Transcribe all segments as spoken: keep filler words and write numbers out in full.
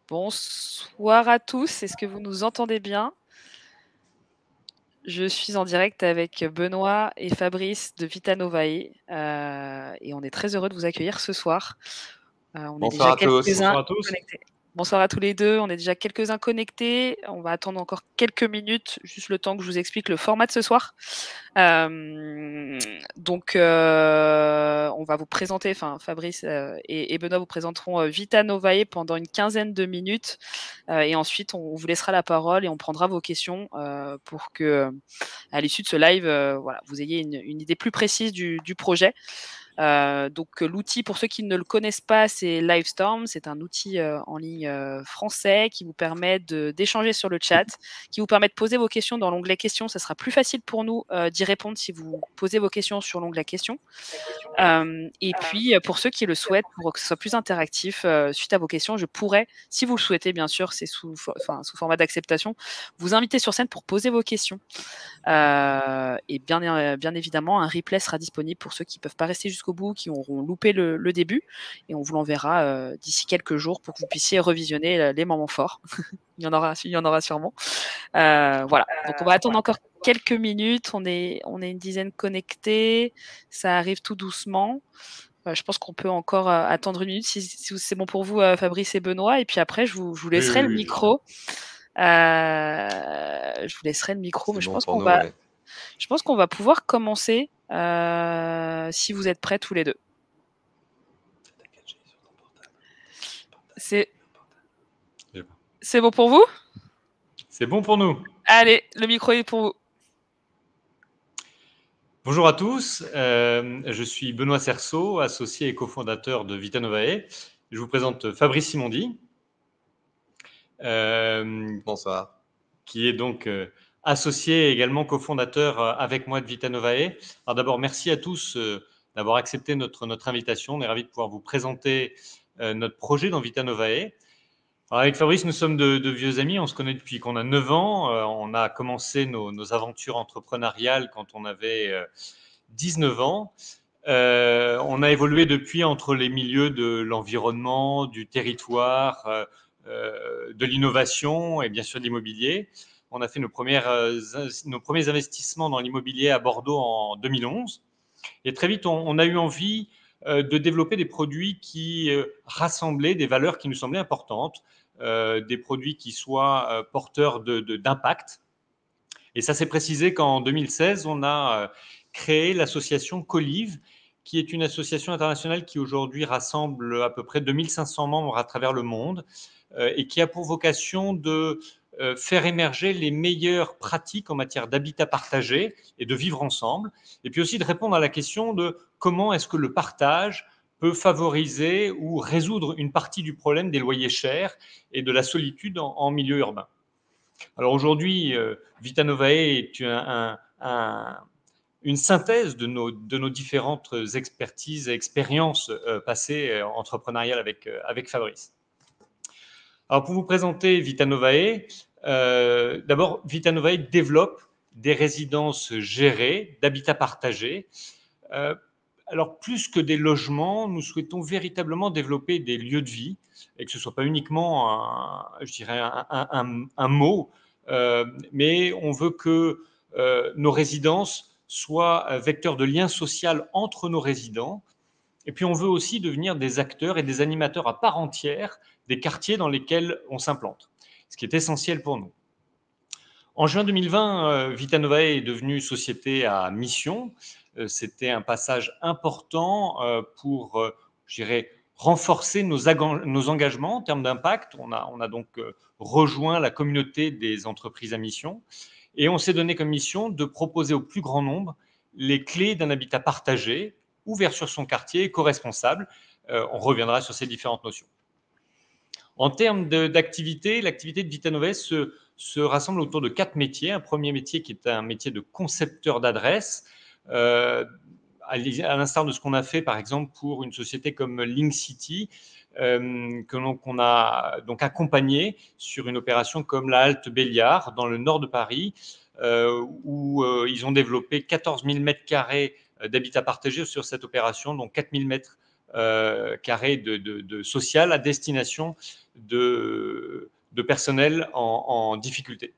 Bonsoir à tous, est-ce que vous nous entendez bien? Je suis en direct avec Benoît et Fabrice de Vita Novae, heu et on est très heureux de vous accueillir ce soir. Heu, on est Bonsoir déjà à tous. quelques-uns Bonsoir à tous. connectés. Bonsoir à tous les deux, on est déjà quelques-uns connectés. On va attendre encore quelques minutes, juste le temps que je vous explique le format de ce soir. Hem, donc, heu, on va vous présenter, enfin Fabrice, heu, et et Benoît vous présenteront, heu, Vita Novae pendant une quinzaine de minutes, heu et ensuite on vous laissera la parole et on prendra vos questions, heu, pour que, à l'issue de ce live, heu, voilà, vous ayez une une idée plus précise du du projet. Heu, donc l'outil, pour ceux qui ne le connaissent pas, c'est Livestorm. C'est un outil, heu, en ligne, heu, français qui vous permet de d'échanger sur le chat, qui vous permet de poser vos questions dans l'onglet questions. Ça sera plus facile pour nous, heu, d'y répondre si vous posez vos questions sur l'onglet questions. Hem et puis, heu, pour ceux qui le souhaitent, pour que ce soit plus interactif, heu, suite à vos questions, je pourrais, si vous le souhaitez bien sûr, c'est sous for enfin sous format d'acceptation, vous inviter sur scène pour poser vos questions. Heu et bien é bien évidemment, un replay sera disponible pour ceux qui peuvent pas rester jusqu'au bout, qui auront loupé le le début et on vous l'enverra, heu, d'ici quelques jours pour que vous puissiez revisionner, heu, les moments forts. Il y en aura il y en aura sûrement. Heu, voilà, donc on va attendre encore quelques minutes. On est on est une dizaine connectés. Ça arrive tout doucement. Heu, je pense qu'on peut encore, heu, attendre une minute si si c'est bon pour vous, heu, Fabrice et Benoît et puis après je vous je vous Oui, laisserai oui, le oui. micro. Heu, je vous laisserai le micro, mais C'est je bon pense pour qu'on nous, va ouais. je pense qu'on va pouvoir commencer, heu, si vous êtes prêts tous les deux. C'est c'est bon pour vous? C'est bon pour nous. Allez, le micro est pour vous. Bonjour à tous, heu, je suis Benoît Cerceau, associé et cofondateur de Vita Novae. Je vous présente Fabrice Simondi. Hem, Bonsoir. Qui est donc, heu, associé et également cofondateur, heu, avec moi de Vita Novae. Alors d'abord, merci à tous, heu, d'avoir accepté notre notre invitation. On est ravis de pouvoir vous présenter, heu, notre projet dans Vita Novae. Alors avec Fabrice, nous sommes de de vieux amis, on se connaît depuis qu'on a neuf ans. Heu, on a commencé nos nos aventures entrepreneuriales quand on avait, heu, dix-neuf ans. Heu, on a évolué depuis entre les milieux de l'environnement, du territoire, heu heu, de l'innovation et bien sûr de l'immobilier. On a fait nos premières, heu, nos premiers investissements dans l'immobilier à Bordeaux en deux mille onze et très vite on on a eu envie, heu, de développer des produits qui, heu, rassemblaient des valeurs qui nous semblaient importantes, heu, des produits qui soient, heu, porteurs de de d'impact et ça s'est précisé qu'en deux mille seize, on a, heu, créé l'association Colive, qui est une association internationale qui aujourd'hui rassemble à peu près deux mille cinq cents membres à travers le monde, heu et qui a pour vocation de, heu, faire émerger les meilleures pratiques en matière d'habitat partagé et de vivre ensemble et puis aussi de répondre à la question de comment est-ce que le partage peut favoriser ou résoudre une partie du problème des loyers chers et de la solitude en en milieu urbain. Alors aujourd'hui, euh, Vita Novae est un, un, un, une synthèse de nos, de nos différentes expertises et expériences euh, passées euh, entrepreneuriales avec, euh, avec Fabrice. Alors pour vous présenter Vita Novae, euh, d'abord Vita Novae développe des résidences gérées, d'habitat partagé. Euh, alors plus que des logements, nous souhaitons véritablement développer des lieux de vie et que ce ne soit pas uniquement un, je dirais un, un, un mot, euh, mais on veut que euh, nos résidences soient vecteurs de lien social entre nos résidents. Et puis on veut aussi devenir des acteurs et des animateurs à part entière des quartiers dans lesquels on s'implante, ce qui est essentiel pour nous. En juin deux mille vingt, euh, Vita Novae est devenue société à mission. Euh, C'était un passage important euh, pour, euh, je dirais, renforcer nos, nos engagements en termes d'impact. On a, on a donc euh, rejoint la communauté des entreprises à mission et on s'est donné comme mission de proposer au plus grand nombre les clés d'un habitat partagé, ouvert sur son quartier, éco-responsable. Euh, on reviendra sur ces différentes notions. En termes d'activité, l'activité de Vita Novae se, se rassemble autour de quatre métiers. Un premier métier qui est un métier de concepteur d'adresse, euh, à l'instar de ce qu'on a fait par exemple pour une société comme Link City, euh, que l'on qu a donc accompagné sur une opération comme la Halte Béliard dans le nord de Paris, euh, où euh, ils ont développé quatorze mille mètres carrés d'habitat partagé sur cette opération, donc quatre mille mètres euh, carrés de, de, de social à destination de, de personnel en, en difficulté.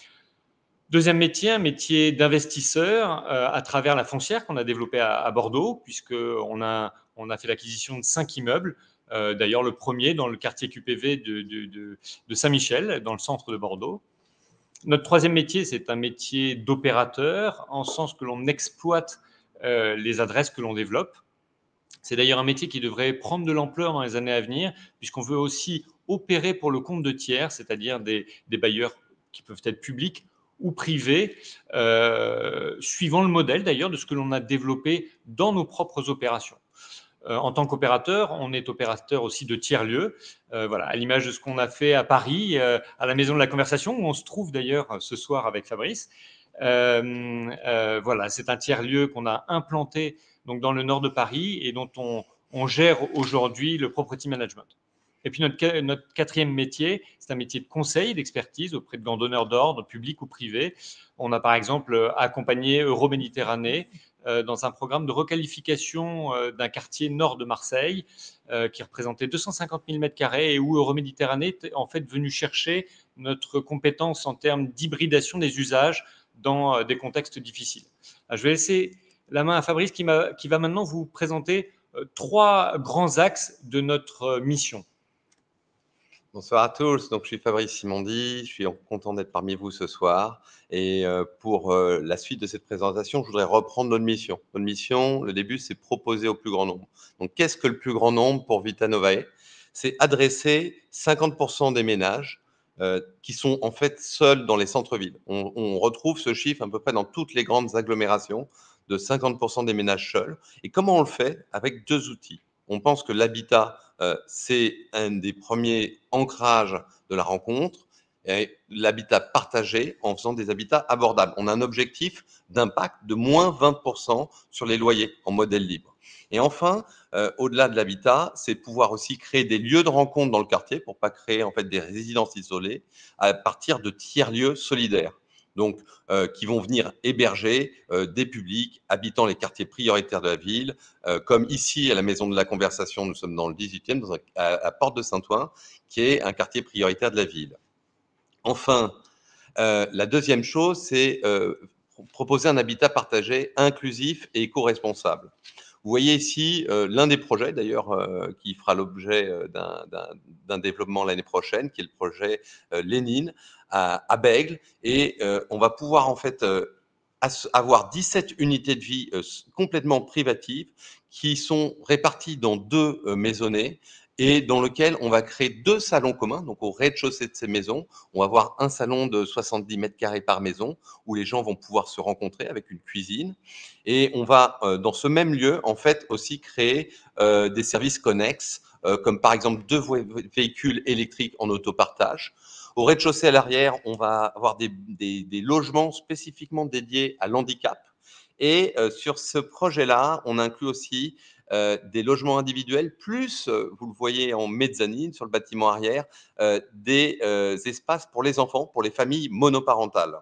Deuxième métier, un métier d'investisseur euh, à travers la foncière qu'on a développée à, à Bordeaux, puisqu'on a, on a fait l'acquisition de cinq immeubles. Euh, D'ailleurs, le premier dans le quartier Q P V de, de, de, de Saint-Michel, dans le centre de Bordeaux. Notre troisième métier, c'est un métier d'opérateur, en sens que l'on exploite euh, les adresses que l'on développe. C'est d'ailleurs un métier qui devrait prendre de l'ampleur dans les années à venir, puisqu'on veut aussi opérer pour le compte de tiers, c'est-à-dire des, des bailleurs qui peuvent être publics ou privés, euh, suivant le modèle d'ailleurs de ce que l'on a développé dans nos propres opérations. Euh, en tant qu'opérateur, on est opérateur aussi de tiers-lieux, euh, voilà, à l'image de ce qu'on a fait à Paris, euh, à la Maison de la Conversation, où on se trouve d'ailleurs ce soir avec Fabrice. Euh, euh, voilà, c'est un tiers-lieu qu'on a implanté donc dans le nord de Paris et dont on, on gère aujourd'hui le property management. Et puis notre, notre quatrième métier, c'est un métier de conseil, d'expertise auprès de grands donneurs d'ordre, publics ou privés. On a par exemple accompagné Euroméditerranée euh, dans un programme de requalification euh, d'un quartier nord de Marseille euh, qui représentait deux cent cinquante mille mètres carrés et où Euroméditerranée est en fait venu chercher notre compétence en termes d'hybridation des usages dans euh, des contextes difficiles. Je vais laisser la main à Fabrice qui, qui va maintenant vous présenter euh, trois grands axes de notre euh, mission. Bonsoir à tous, donc je suis Fabrice Simondi, je suis content d'être parmi vous ce soir et euh, pour euh, la suite de cette présentation, je voudrais reprendre notre mission. Notre mission, le début, c'est proposer au plus grand nombre. Donc qu'est-ce que le plus grand nombre pour Vita Novae? C'est adresser cinquante pour cent des ménages euh, qui sont en fait seuls dans les centres-villes. On, on retrouve ce chiffre à peu près dans toutes les grandes agglomérations de cinquante pour cent des ménages seuls. Et comment on le fait? Avec deux outils. On pense que l'habitat, euh, c'est un des premiers ancrages de la rencontre, et l'habitat partagé en faisant des habitats abordables. On a un objectif d'impact de moins vingt pour cent sur les loyers en modèle libre. Et enfin, euh, au-delà de l'habitat, c'est pouvoir aussi créer des lieux de rencontre dans le quartier pour pas créer en fait des résidences isolées à partir de tiers-lieux solidaires. Donc, euh, qui vont venir héberger euh, des publics habitant les quartiers prioritaires de la ville, euh, comme ici à la Maison de la Conversation, nous sommes dans le dix-huitième, dans un, à, à Porte de Saint-Ouen, qui est un quartier prioritaire de la ville. Enfin, euh, la deuxième chose, c'est euh, proposer un habitat partagé, inclusif et éco-responsable. Vous voyez ici euh, l'un des projets, d'ailleurs, euh, qui fera l'objet euh, d'un développement l'année prochaine, qui est le projet euh, Lénine à, à Bègle. Et euh, on va pouvoir en fait euh, avoir dix-sept unités de vie euh, complètement privatives qui sont réparties dans deux euh, maisonnées et dans lequel on va créer deux salons communs. Donc au rez-de-chaussée de ces maisons, on va avoir un salon de soixante-dix mètres carrés par maison où les gens vont pouvoir se rencontrer avec une cuisine. Et on va, euh, dans ce même lieu, en fait, aussi créer euh, des services connexes, euh, comme par exemple deux véhicules électriques en autopartage. Au rez-de-chaussée à l'arrière, on va avoir des, des, des logements spécifiquement dédiés à l'handicap. Et euh, sur ce projet-là, on inclut aussi euh, des logements individuels, plus, euh, vous le voyez en mezzanine sur le bâtiment arrière, euh, des euh, espaces pour les enfants, pour les familles monoparentales.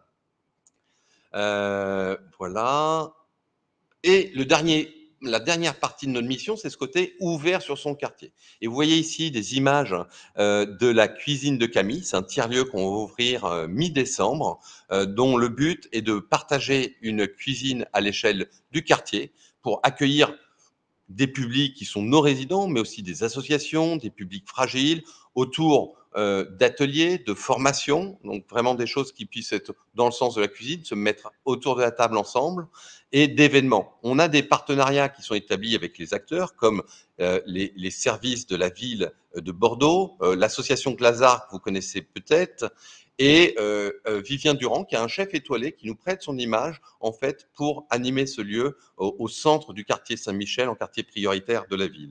Euh, voilà. Et le dernier, la dernière partie de notre mission, c'est ce côté ouvert sur son quartier. Et vous voyez ici des images euh, de la cuisine de Camille. C'est un tiers-lieu qu'on va ouvrir euh, mi-décembre, euh, dont le but est de partager une cuisine à l'échelle du quartier pour accueillir des publics qui sont nos résidents, mais aussi des associations, des publics fragiles, autour euh, d'ateliers, de formations, donc vraiment des choses qui puissent être dans le sens de la cuisine, se mettre autour de la table ensemble, et d'événements. On a des partenariats qui sont établis avec les acteurs, comme euh, les, les services de la ville de Bordeaux, euh, l'association Glazart, que vous connaissez peut-être, et euh, euh, Vivien Durand, qui est un chef étoilé, qui nous prête son image, en fait, pour animer ce lieu au, au centre du quartier Saint-Michel, en quartier prioritaire de la ville.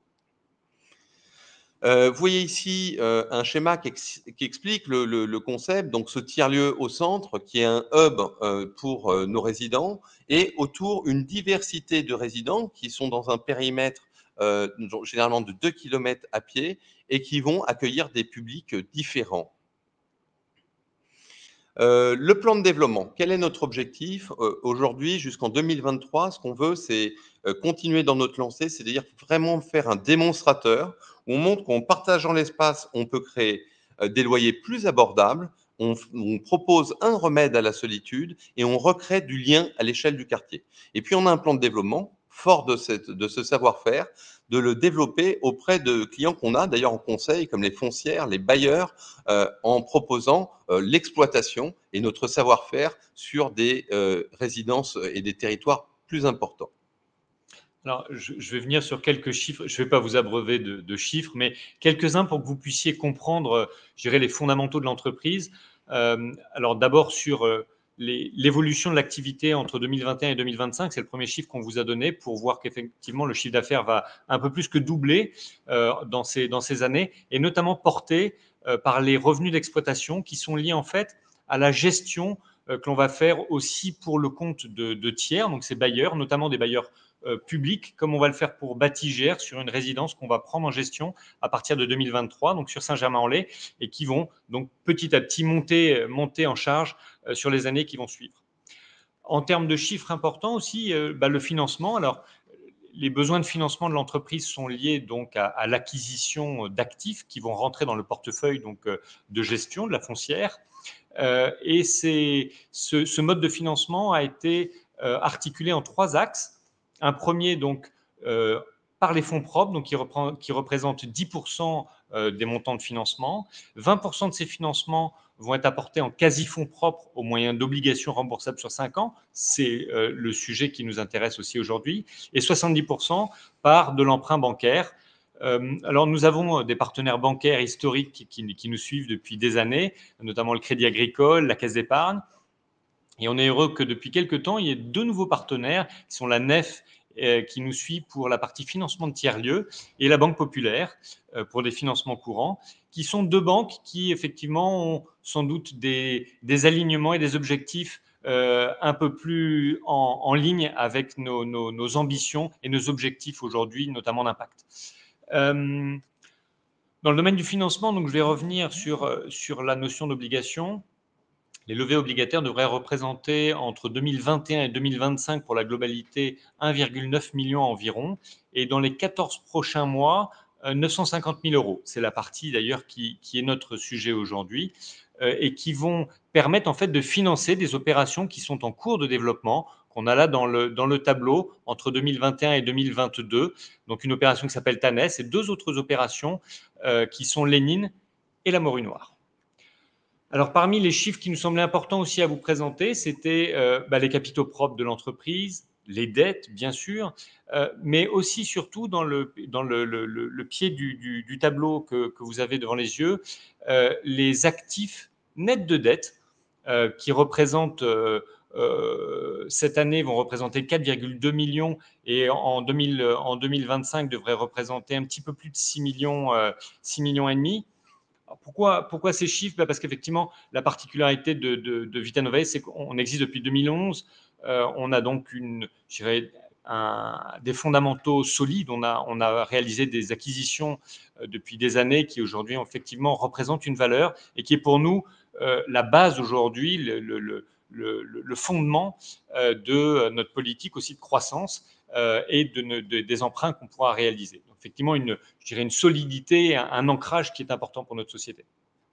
Euh, vous voyez ici euh, un schéma qui, ex qui explique le, le, le, concept, donc ce tiers-lieu au centre, qui est un hub euh, pour euh, nos résidents, et autour une diversité de résidents qui sont dans un périmètre euh, généralement de deux kilomètres à pied, et qui vont accueillir des publics différents. Euh, le plan de développement, quel est notre objectif euh, aujourd'hui jusqu'en deux mille vingt-trois? Ce qu'on veut, c'est euh, continuer dans notre lancée, c'est-à-dire vraiment faire un démonstrateur où on montre qu'en partageant l'espace, on peut créer euh, des loyers plus abordables, on, on propose un remède à la solitude et on recrée du lien à l'échelle du quartier. Et puis on a un plan de développement fort de, cette, de ce savoir-faire, de le développer auprès de clients qu'on a d'ailleurs en conseil, comme les foncières, les bailleurs, euh, en proposant euh, l'exploitation et notre savoir-faire sur des euh, résidences et des territoires plus importants. Alors, je, je vais venir sur quelques chiffres. Je ne vais pas vous abreuver de, de chiffres, mais quelques-uns pour que vous puissiez comprendre, euh, je dirais, les fondamentaux de l'entreprise. Euh, alors, d'abord, sur euh, l'évolution de l'activité entre deux mille vingt et un et deux mille vingt-cinq, c'est le premier chiffre qu'on vous a donné pour voir qu'effectivement, le chiffre d'affaires va un peu plus que doubler euh, dans, ces, dans ces années, et notamment porté euh, par les revenus d'exploitation qui sont liés en fait à la gestion euh, que l'on va faire aussi pour le compte de, de tiers, donc ces bailleurs, notamment des bailleurs Euh, public, comme on va le faire pour Batigère, sur une résidence qu'on va prendre en gestion à partir de deux mille vingt-trois, donc sur Saint-Germain-en-Laye, et qui vont donc petit à petit monter, monter en charge euh, sur les années qui vont suivre. En termes de chiffres importants aussi, euh, bah, le financement. Alors, les besoins de financement de l'entreprise sont liés donc à, à l'acquisition d'actifs qui vont rentrer dans le portefeuille donc, euh, de gestion de la foncière. Euh, et c'est, ce, ce mode de financement a été euh, articulé en trois axes. Un premier, donc, euh, par les fonds propres, donc qui, reprend, qui représentent dix pour cent euh, des montants de financement. vingt pour cent de ces financements vont être apportés en quasi-fonds propres au moyen d'obligations remboursables sur cinq ans. C'est euh, le sujet qui nous intéresse aussi aujourd'hui. Et soixante-dix pour cent par de l'emprunt bancaire. Euh, alors, nous avons des partenaires bancaires historiques qui, qui, qui nous suivent depuis des années, notamment le Crédit Agricole, la Caisse d'Épargne. Et on est heureux que depuis quelques temps, il y ait deux nouveaux partenaires qui sont la Nef euh, qui nous suit pour la partie financement de tiers-lieux et la Banque Populaire euh, pour des financements courants, qui sont deux banques qui effectivement ont sans doute des, des alignements et des objectifs euh, un peu plus en, en ligne avec nos, nos, nos, ambitions et nos objectifs aujourd'hui, notamment d'impact. Euh, dans le domaine du financement, donc je vais revenir sur, sur la notion d'obligation. Les levées obligataires devraient représenter entre deux mille vingt et un et deux mille vingt-cinq pour la globalité un virgule neuf million environ, et dans les quatorze prochains mois, neuf cent cinquante mille euros. C'est la partie d'ailleurs qui, qui est notre sujet aujourd'hui euh, et qui vont permettre en fait de financer des opérations qui sont en cours de développement, qu'on a là dans le, dans le tableau entre deux mille vingt et un et deux mille vingt-deux. Donc une opération qui s'appelle Tanès et deux autres opérations euh, qui sont Lénine et la Morue Noire. Alors, parmi les chiffres qui nous semblaient importants aussi à vous présenter, c'était euh, bah, les capitaux propres de l'entreprise, les dettes, bien sûr, euh, mais aussi, surtout, dans le, dans le, le, le pied du, du, du tableau que, que, vous avez devant les yeux, euh, les actifs nets de dette euh, qui représentent, euh, euh, cette année, vont représenter quatre virgule deux millions et en, deux mille, en deux mille vingt-cinq devraient représenter un petit peu plus de six millions, euh, six millions et demi. Pourquoi, pourquoi ces chiffres? bah Parce qu'effectivement, la particularité de, de, de Vita Novae, c'est qu'on existe depuis deux mille onze. Euh, on a donc une, je dirais, un, des fondamentaux solides. On a, on a réalisé des acquisitions euh, depuis des années qui aujourd'hui, effectivement, représentent une valeur et qui est pour nous euh, la base aujourd'hui, le, le, le, le, le fondement euh, de notre politique aussi de croissance euh, et de, de, des emprunts qu'on pourra réaliser. Donc, effectivement, une, je dirais une solidité, un, un ancrage qui est important pour notre société.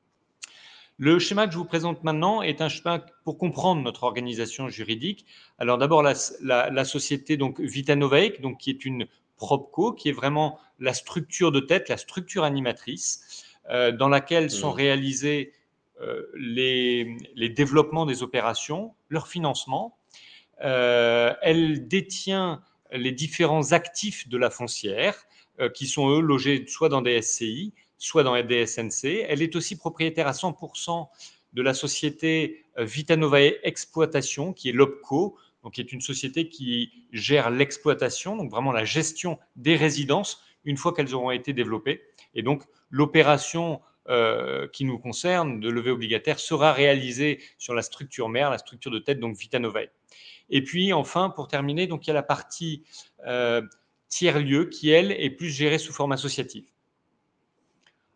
Le schéma que je vous présente maintenant est un schéma pour comprendre notre organisation juridique. Alors d'abord, la, la, la société donc Vita Novae, donc, qui est une propco, qui est vraiment la structure de tête, la structure animatrice, euh, dans laquelle sont réalisés euh, les, les développements des opérations, leur financement. Euh, elle détient les différents actifs de la foncière, euh, qui sont eux logés soit dans des S C I, soit dans des S N C. Elle est aussi propriétaire à cent pour cent de la société Vita Novae Exploitation, qui est l'OPCO, donc qui est une société qui gère l'exploitation, donc vraiment la gestion des résidences une fois qu'elles auront été développées. Et donc l'opération euh, qui nous concerne de levée obligataire sera réalisée sur la structure mère, la structure de tête, donc Vita Novae. Et puis enfin, pour terminer, donc il y a la partie euh, tiers-lieu qui, elle, est plus gérée sous forme associative.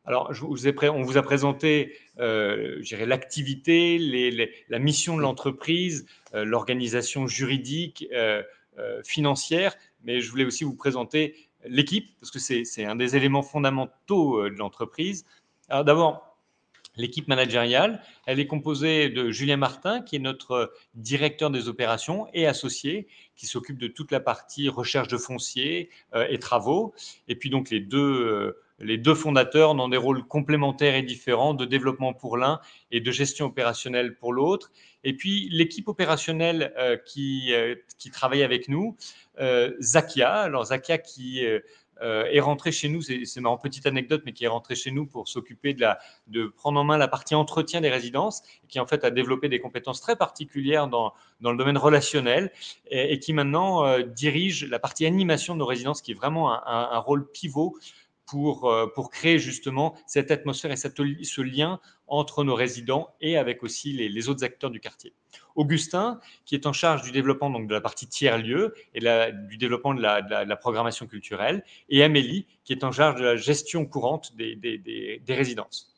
Alors, je vous ai pré... on vous a présenté euh, l'activité, les, les, la mission de l'entreprise, euh, l'organisation juridique, euh, euh, financière, mais je voulais aussi vous présenter l'équipe, parce que c'est un des éléments fondamentaux euh, de l'entreprise. Alors d'abord, l'équipe managériale, elle est composée de Julien Martin, qui est notre directeur des opérations et associé, qui s'occupe de toute la partie recherche de foncier euh, et travaux. Et puis donc les deux, euh, les deux fondateurs dans des rôles complémentaires et différents, de développement pour l'un et de gestion opérationnelle pour l'autre. Et puis l'équipe opérationnelle euh, qui, euh, qui travaille avec nous, euh, Zakia. Alors Zakia qui... Euh, Euh, est rentré chez nous, c'est marrant, petite anecdote, mais qui est rentré chez nous pour s'occuper de, la, de prendre en main la partie entretien des résidences, et qui en fait a développé des compétences très particulières dans, dans le domaine relationnel, et, et qui maintenant euh, dirige la partie animation de nos résidences, qui est vraiment un, un, un rôle pivot pour, euh, pour créer justement cette atmosphère et cette, ce lien entre nos résidents et avec aussi les, les autres acteurs du quartier. Augustin, qui est en charge du développement donc, de la partie tiers-lieu et la, du développement de la, de, la, de la programmation culturelle, et Amélie, qui est en charge de la gestion courante des, des, des, des résidences.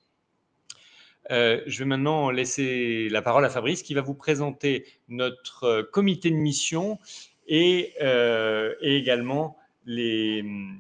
Euh, je vais maintenant laisser la parole à Fabrice, qui va vous présenter notre comité de mission et, euh, et également les,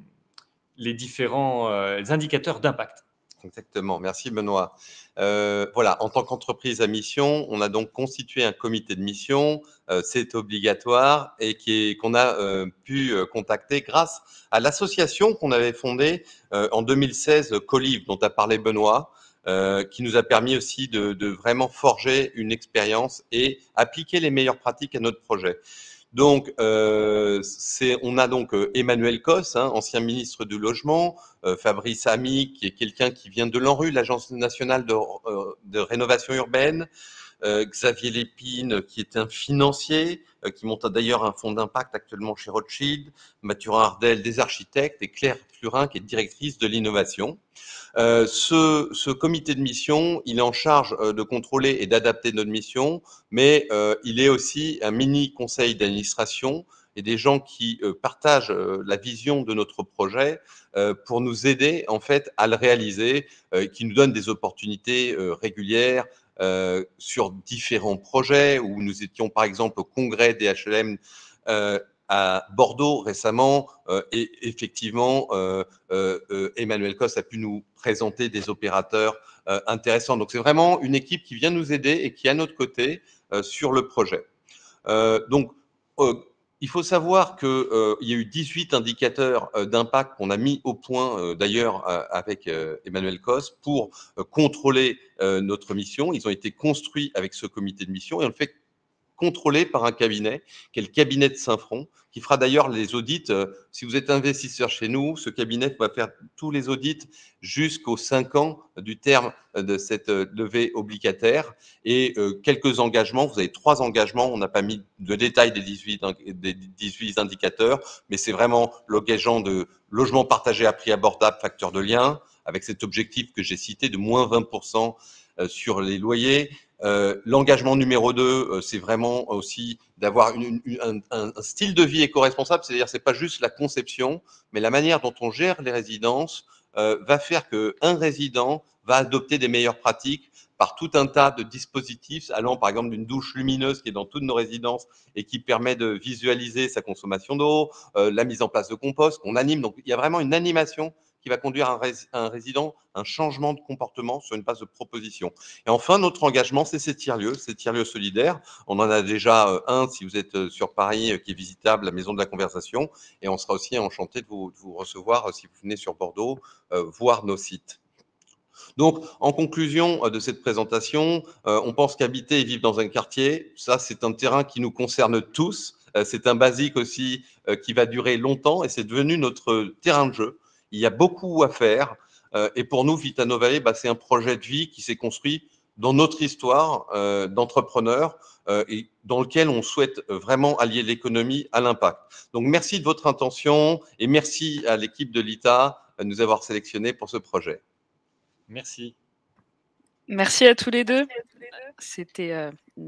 les différents euh, indicateurs d'impact. Exactement, merci Benoît. Euh, voilà, en tant qu'entreprise à mission, on a donc constitué un comité de mission, euh, c'est obligatoire et qu'on a euh, pu euh, contacter grâce à l'association qu'on avait fondée euh, en deux mille seize, Colive, dont a parlé Benoît, euh, qui nous a permis aussi de, de vraiment forger une expérience et appliquer les meilleures pratiques à notre projet. Donc, euh, on a donc euh, Emmanuel Cos, hein, ancien ministre du Logement, euh, Fabrice Ami, qui est quelqu'un qui vient de l'ANRU, l'Agence nationale de, euh, de rénovation urbaine, euh, Xavier Lépine, qui est un financier, euh, qui monte d'ailleurs un fonds d'impact actuellement chez Rothschild, Mathurin Ardel, des architectes, et Claire Plurin, qui est directrice de l'innovation. Euh, ce, ce comité de mission, il est en charge euh, de contrôler et d'adapter notre mission, mais euh, il est aussi un mini conseil d'administration et des gens qui euh, partagent euh, la vision de notre projet euh, pour nous aider en fait à le réaliser, euh, qui nous donnent des opportunités euh, régulières euh, sur différents projets où nous étions par exemple au congrès des H L M euh, à Bordeaux récemment, euh, et effectivement, euh, euh, Emmanuel Cos a pu nous présenter des opérateurs euh, intéressants. Donc, c'est vraiment une équipe qui vient nous aider et qui est à notre côté euh, sur le projet. Euh, donc, euh, il faut savoir qu'il euh, y a eu dix-huit indicateurs euh, d'impact qu'on a mis au point, euh, d'ailleurs, euh, avec euh, Emmanuel Cos, pour euh, contrôler euh, notre mission. Ils ont été construits avec ce comité de mission et on le fait contrôlé par un cabinet, qui est le cabinet de Saint-Front, qui fera d'ailleurs les audits. Euh, si vous êtes investisseur chez nous, ce cabinet va faire tous les audits jusqu'aux cinq ans du terme de cette levée obligataire. Et euh, quelques engagements, vous avez trois engagements, on n'a pas mis de détails des dix-huit, des dix-huit indicateurs, mais c'est vraiment l'engagement de logement partagé à prix abordable, facteur de lien, avec cet objectif que j'ai cité de moins vingt pour cent sur les loyers. Euh, L'engagement numéro deux, euh, c'est vraiment aussi d'avoir une, une, un, un style de vie éco-responsable, c'est-à-dire c'est pas juste la conception, mais la manière dont on gère les résidences euh, va faire qu'un résident va adopter des meilleures pratiques par tout un tas de dispositifs, allant par exemple d'une douche lumineuse qui est dans toutes nos résidences et qui permet de visualiser sa consommation d'eau, euh, la mise en place de compost qu'on anime. Donc il y a vraiment une animation qui va conduire un, rés un résident à un changement de comportement sur une base de proposition. Et enfin, notre engagement, c'est ces tiers-lieux, ces tiers-lieux solidaires. On en a déjà euh, un, si vous êtes sur Paris, euh, qui est visitable, la Maison de la Conversation. Et on sera aussi enchanté de vous, de vous recevoir, euh, si vous venez sur Bordeaux, euh, voir nos sites. Donc, en conclusion euh, de cette présentation, euh, on pense qu'habiter et vivre dans un quartier, ça, c'est un terrain qui nous concerne tous. Euh, c'est un basique aussi euh, qui va durer longtemps et c'est devenu notre terrain de jeu. Il y a beaucoup à faire. Euh, et pour nous, Vita Novae, bah, c'est un projet de vie qui s'est construit dans notre histoire euh, d'entrepreneurs euh, et dans lequel on souhaite vraiment allier l'économie à l'impact. Donc, merci de votre intention et merci à l'équipe de l'I T A de nous avoir sélectionnés pour ce projet. Merci. Merci à tous les deux. C'était euh, une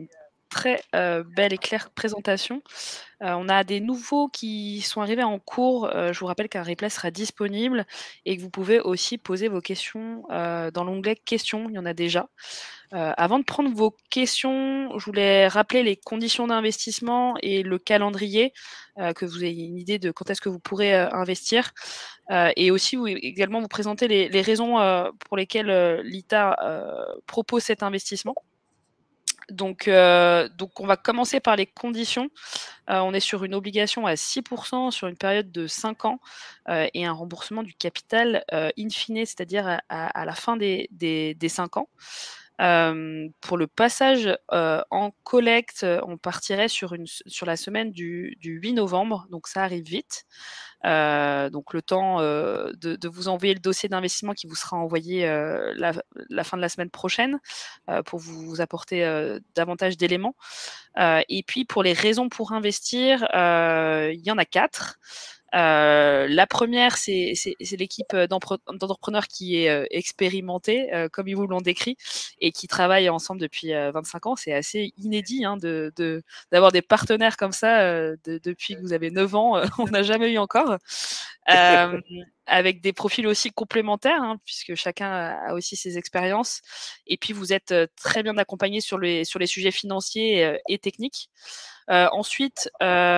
très euh, belle et claire présentation. Euh, on a des nouveaux qui sont arrivés en cours. Euh, je vous rappelle qu'un replay sera disponible et que vous pouvez aussi poser vos questions euh, dans l'onglet questions. Il y en a déjà. Euh, avant de prendre vos questions, je voulais rappeler les conditions d'investissement et le calendrier, euh, que vous ayez une idée de quand est-ce que vous pourrez euh, investir. Euh, et aussi vous, également vous présenter les, les raisons euh, pour lesquelles euh, l'I T A euh, propose cet investissement. Donc, euh, donc, on va commencer par les conditions. Euh, on est sur une obligation à six pour cent sur une période de cinq ans euh, et un remboursement du capital euh, in fine, c'est-à-dire à, à, à la fin des, des, des cinq ans. Euh, pour le passage euh, en collecte, on partirait sur, une, sur la semaine du, du huit novembre, donc ça arrive vite. Euh, donc le temps euh, de, de vous envoyer le dossier d'investissement qui vous sera envoyé euh, la, la fin de la semaine prochaine euh, pour vous apporter euh, davantage d'éléments. Euh, et puis pour les raisons pour investir, euh, il y en a quatre. Euh, la première, c'est l'équipe d'entrepreneurs qui est euh, expérimentée, euh, comme ils vous l'ont décrit, et qui travaille ensemble depuis euh, vingt-cinq ans. C'est assez inédit hein, de, de, d'avoir des partenaires comme ça euh, de, depuis que vous avez neuf ans. Euh, on n'a jamais eu encore. Euh, avec des profils aussi complémentaires, hein, puisque chacun a aussi ses expériences. Et puis, vous êtes très bien accompagné sur les, sur les sujets financiers et, et techniques. Euh, ensuite,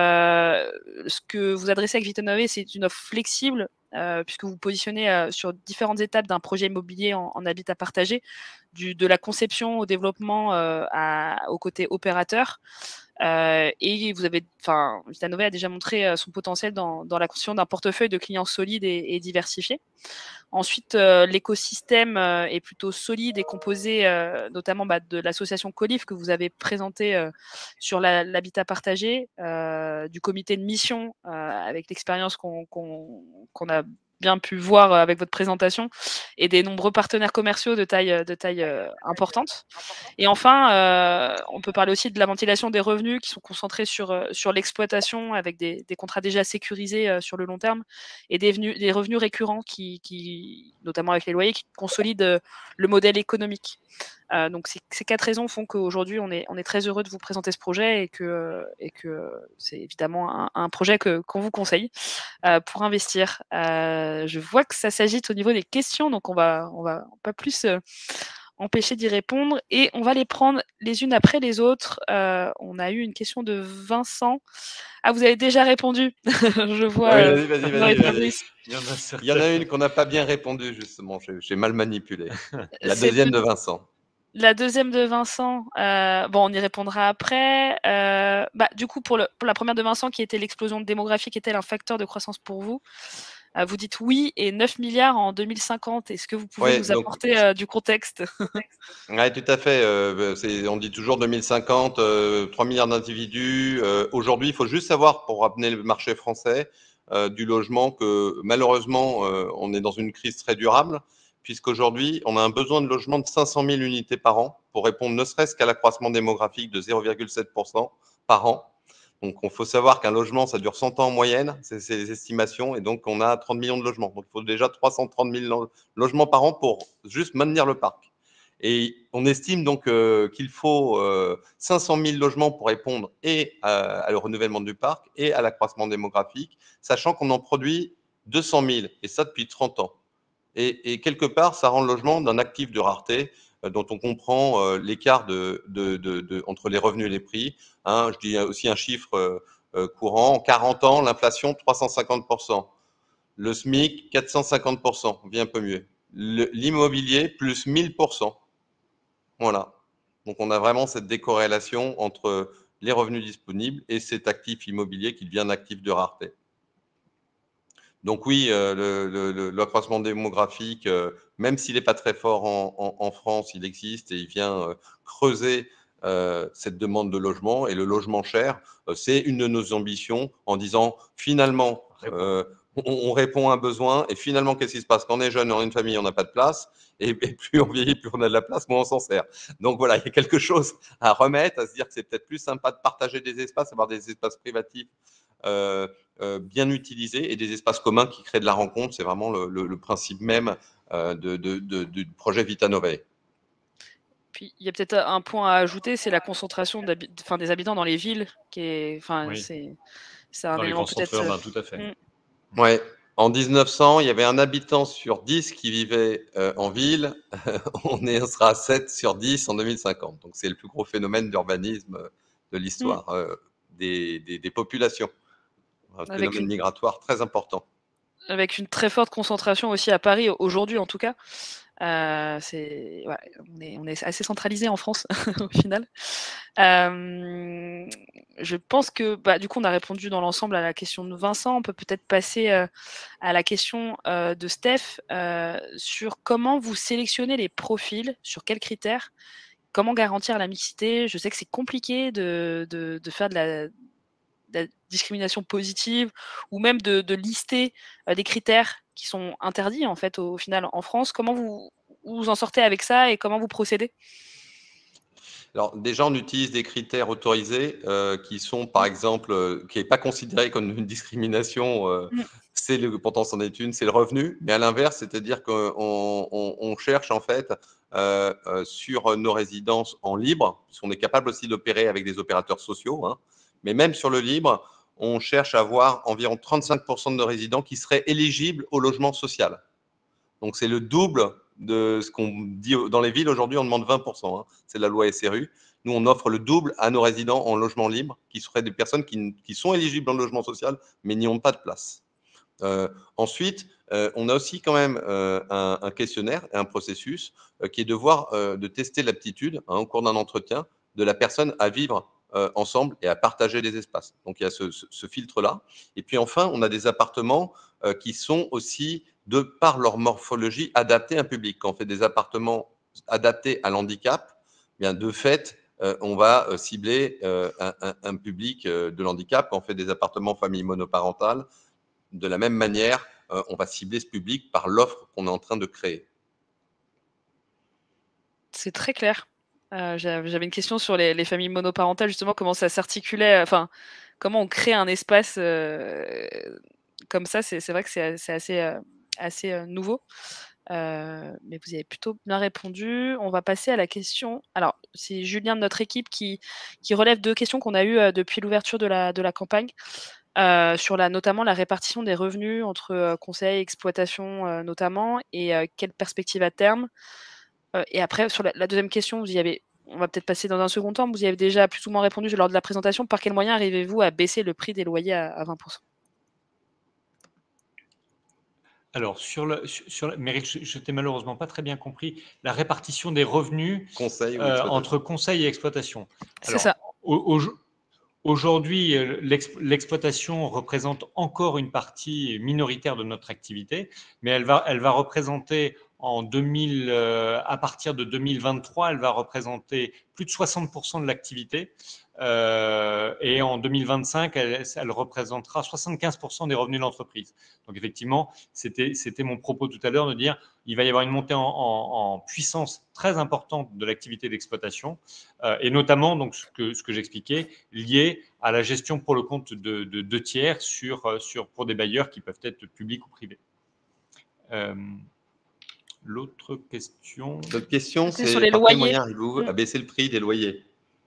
euh, ce que vous adressez avec Vitanove, c'est une offre flexible, euh, puisque vous positionnez euh, sur différentes étapes d'un projet immobilier en, en habitat partagé, du, de la conception au développement euh, à, au côté opérateur. Euh, et vous avez, enfin, Vitanove a déjà montré euh, son potentiel dans, dans la construction d'un portefeuille de clients solides et, et diversifiés. Ensuite, euh, l'écosystème euh, est plutôt solide et composé euh, notamment bah, de l'association Colif que vous avez présentée euh, sur l'habitat partagé, euh, du comité de mission euh, avec l'expérience qu'on qu'on, qu'on a bien pu voir avec votre présentation et des nombreux partenaires commerciaux de taille, de taille euh, importante. Et enfin, euh, on peut parler aussi de la ventilation des revenus qui sont concentrés sur, euh, sur l'exploitation avec des, des contrats déjà sécurisés euh, sur le long terme et des, venus, des revenus récurrents qui, qui, notamment avec les loyers, qui consolident euh, le modèle économique. Euh, donc ces, ces quatre raisons font qu'aujourd'hui on est, on est très heureux de vous présenter ce projet et que, et que c'est évidemment un, un projet que qu'on vous conseille euh, pour investir. Euh, je vois que ça s'agite au niveau des questions, donc on va, on va pas plus euh, empêcher d'y répondre et on va les prendre les unes après les autres. Euh, on a eu une question de Vincent. Ah, vous avez déjà répondu. Je vois. Oui, euh, vas-y, vas-y, vous vas-y, avez vas-y. Il y en a Il y en a certaines. une qu'on n'a pas bien répondu, justement. J'ai j'ai mal manipulé. La C'est deuxième peut- de Vincent. La deuxième de Vincent, euh, bon, on y répondra après. Euh, bah, du coup, pour, le, pour la première de Vincent, qui était l'explosion démographique, est-elle un facteur de croissance pour vous? Euh, Vous dites oui, et neuf milliards en deux mille cinquante. Est-ce que vous pouvez Ouais, nous donc, apporter euh, du contexte? ouais, tout à fait. Euh, c'est- on dit toujours deux mille cinquante, euh, trois milliards d'individus. Euh, aujourd'hui, il faut juste savoir, pour ramener le marché français euh, du logement, que malheureusement, euh, on est dans une crise très durable, puisqu'aujourd'hui, on a un besoin de logement de cinq cent mille unités par an pour répondre ne serait-ce qu'à l'accroissement démographique de zéro virgule sept pour cent par an. Donc, il faut savoir qu'un logement, ça dure cent ans en moyenne, c'est les estimations, et donc on a trente millions de logements. Donc, il faut déjà trois cent trente mille lo logements par an pour juste maintenir le parc. Et on estime donc euh, qu'il faut euh, cinq cent mille logements pour répondre et à, à le renouvellement du parc et à l'accroissement démographique, sachant qu'on en produit deux cent mille, et ça depuis trente ans. Et, et quelque part, ça rend le logement d'un actif de rareté euh, dont on comprend euh, l'écart de, de, de, de, entre les revenus et les prix. Hein, je dis aussi un chiffre euh, euh, courant. En quarante ans, l'inflation, trois cent cinquante pour cent. Le SMIC, quatre cent cinquante pour cent, bien un peu mieux. L'immobilier, plus mille pour cent. Voilà. Donc, on a vraiment cette décorrélation entre les revenus disponibles et cet actif immobilier qui devient un actif de rareté. Donc oui, euh, l'accroissement démographique, euh, même s'il n'est pas très fort en, en, en France, il existe et il vient euh, creuser euh, cette demande de logement. Et le logement cher, euh, c'est une de nos ambitions en disant finalement, euh, on, on répond à un besoin et finalement, qu'est-ce qui se passe? Quand on est jeune, on a une famille, on n'a pas de place. Et, et plus on vieillit, plus on a de la place, moins on s'en sert. Donc voilà, il y a quelque chose à remettre, à se dire que c'est peut-être plus sympa de partager des espaces, avoir des espaces privatifs euh, euh, bien utilisés et des espaces communs qui créent de la rencontre. C'est vraiment le, le, le principe même euh, de, de, de, du projet Vita Novae. Puis il y a peut-être un point à ajouter, c'est la concentration enfin, des habitants dans les villes, qui est, enfin, Oui. c'est, c'est un Dans les élément grands centres peut-être. urbains, tout à fait. Mm. Ouais. En mille neuf cents, il y avait un habitant sur dix qui vivait euh, en ville. on, est, on sera à sept sur dix en deux mille cinquante. Donc c'est le plus gros phénomène d'urbanisme de l'histoire mm. euh, des, des, des populations. Un Avec phénomène une... migratoire très important. Avec une très forte concentration aussi à Paris, aujourd'hui en tout cas. Euh, c'est, ouais, on, est, on est assez centralisé en France au final. Euh, je pense que bah, du coup on a répondu dans l'ensemble à la question de Vincent. On peut peut-être passer euh, à la question euh, de Steph euh, sur comment vous sélectionnez les profils, sur quels critères, comment garantir la mixité. Je sais que c'est compliqué de, de, de faire de la, de la discrimination positive ou même de, de lister euh, des critères qui sont interdits en fait au, au final en France. Comment vous vous en sortez avec ça et comment vous procédez? Alors déjà, on utilise des critères autorisés euh, qui sont, par exemple, euh, qui n'est pas considéré comme une discrimination. Euh, mmh. C'est le, pourtant, c'en est une, c'est le revenu. Mais à l'inverse, c'est-à-dire qu'on on, on cherche en fait euh, euh, sur nos résidences en libre, puisqu'on est capable aussi d'opérer avec des opérateurs sociaux. Hein, mais même sur le libre, on cherche à avoir environ trente-cinq pour cent de nos résidents qui seraient éligibles au logement social. Donc c'est le double de ce qu'on dit dans les villes. Aujourd'hui, on demande vingt pour cent. Hein. C'est la loi S R U. Nous, on offre le double à nos résidents en logement libre, qui seraient des personnes qui, qui sont éligibles en logement social, mais n'y ont pas de place. Euh, ensuite, euh, on a aussi quand même euh, un, un questionnaire et un processus euh, qui est de voir, euh, de tester l'aptitude hein, au cours d'un entretien de la personne à vivre euh, ensemble et à partager des espaces. Donc, il y a ce, ce, ce filtre-là. Et puis enfin, on a des appartements euh, qui sont aussi, de par leur morphologie, adaptés à un public. Quand on fait des appartements adaptés à l'handicap, bien de fait, euh, on va euh, cibler euh, un, un, un public euh, de l'handicap. Quand on fait des appartements familles monoparentales, de la même manière, euh, on va cibler ce public par l'offre qu'on est en train de créer. C'est très clair. Euh, J'avais une question sur les, les familles monoparentales, justement, comment ça s'articulait, enfin, comment on crée un espace euh, comme ça. C'est vrai que c'est assez, euh, assez euh, nouveau. Euh, mais vous avez plutôt bien répondu. On va passer à la question. Alors, c'est Julien de notre équipe qui, qui relève deux questions qu'on a eues euh, depuis l'ouverture de la, de la campagne, euh, sur la, notamment la répartition des revenus entre euh, conseil, exploitation euh, notamment, et euh, quelle perspective à terme. Euh, et après, sur la, la deuxième question, vous y avez, on va peut-être passer dans un second temps, vous y avez déjà plus ou moins répondu lors de la présentation. Par quels moyens arrivez-vous à baisser le prix des loyers à, à vingt pour cent? Alors, sur le, sur, sur, mais je ne t'ai malheureusement pas très bien compris la répartition des revenus conseil ou euh, entre conseil et exploitation. C'est ça. Au, au, Aujourd'hui, l'exploitation représente encore une partie minoritaire de notre activité, mais elle va, elle va représenter en deux mille, euh, à partir de deux mille vingt-trois, elle va représenter plus de soixante pour cent de l'activité. Euh, et en deux mille vingt-cinq, elle, elle représentera soixante-quinze pour cent des revenus de l'entreprise. Donc effectivement, c'était mon propos tout à l'heure de dire il va y avoir une montée en, en, en puissance très importante de l'activité d'exploitation, euh, et notamment donc ce que, ce que j'expliquais, lié à la gestion pour le compte de, de, de tiers sur, sur, pour des bailleurs qui peuvent être publics ou privés. Euh, L'autre question. L'autre question, c'est sur les par loyers. quel moyen arrivez-vous à baisser le prix des loyers?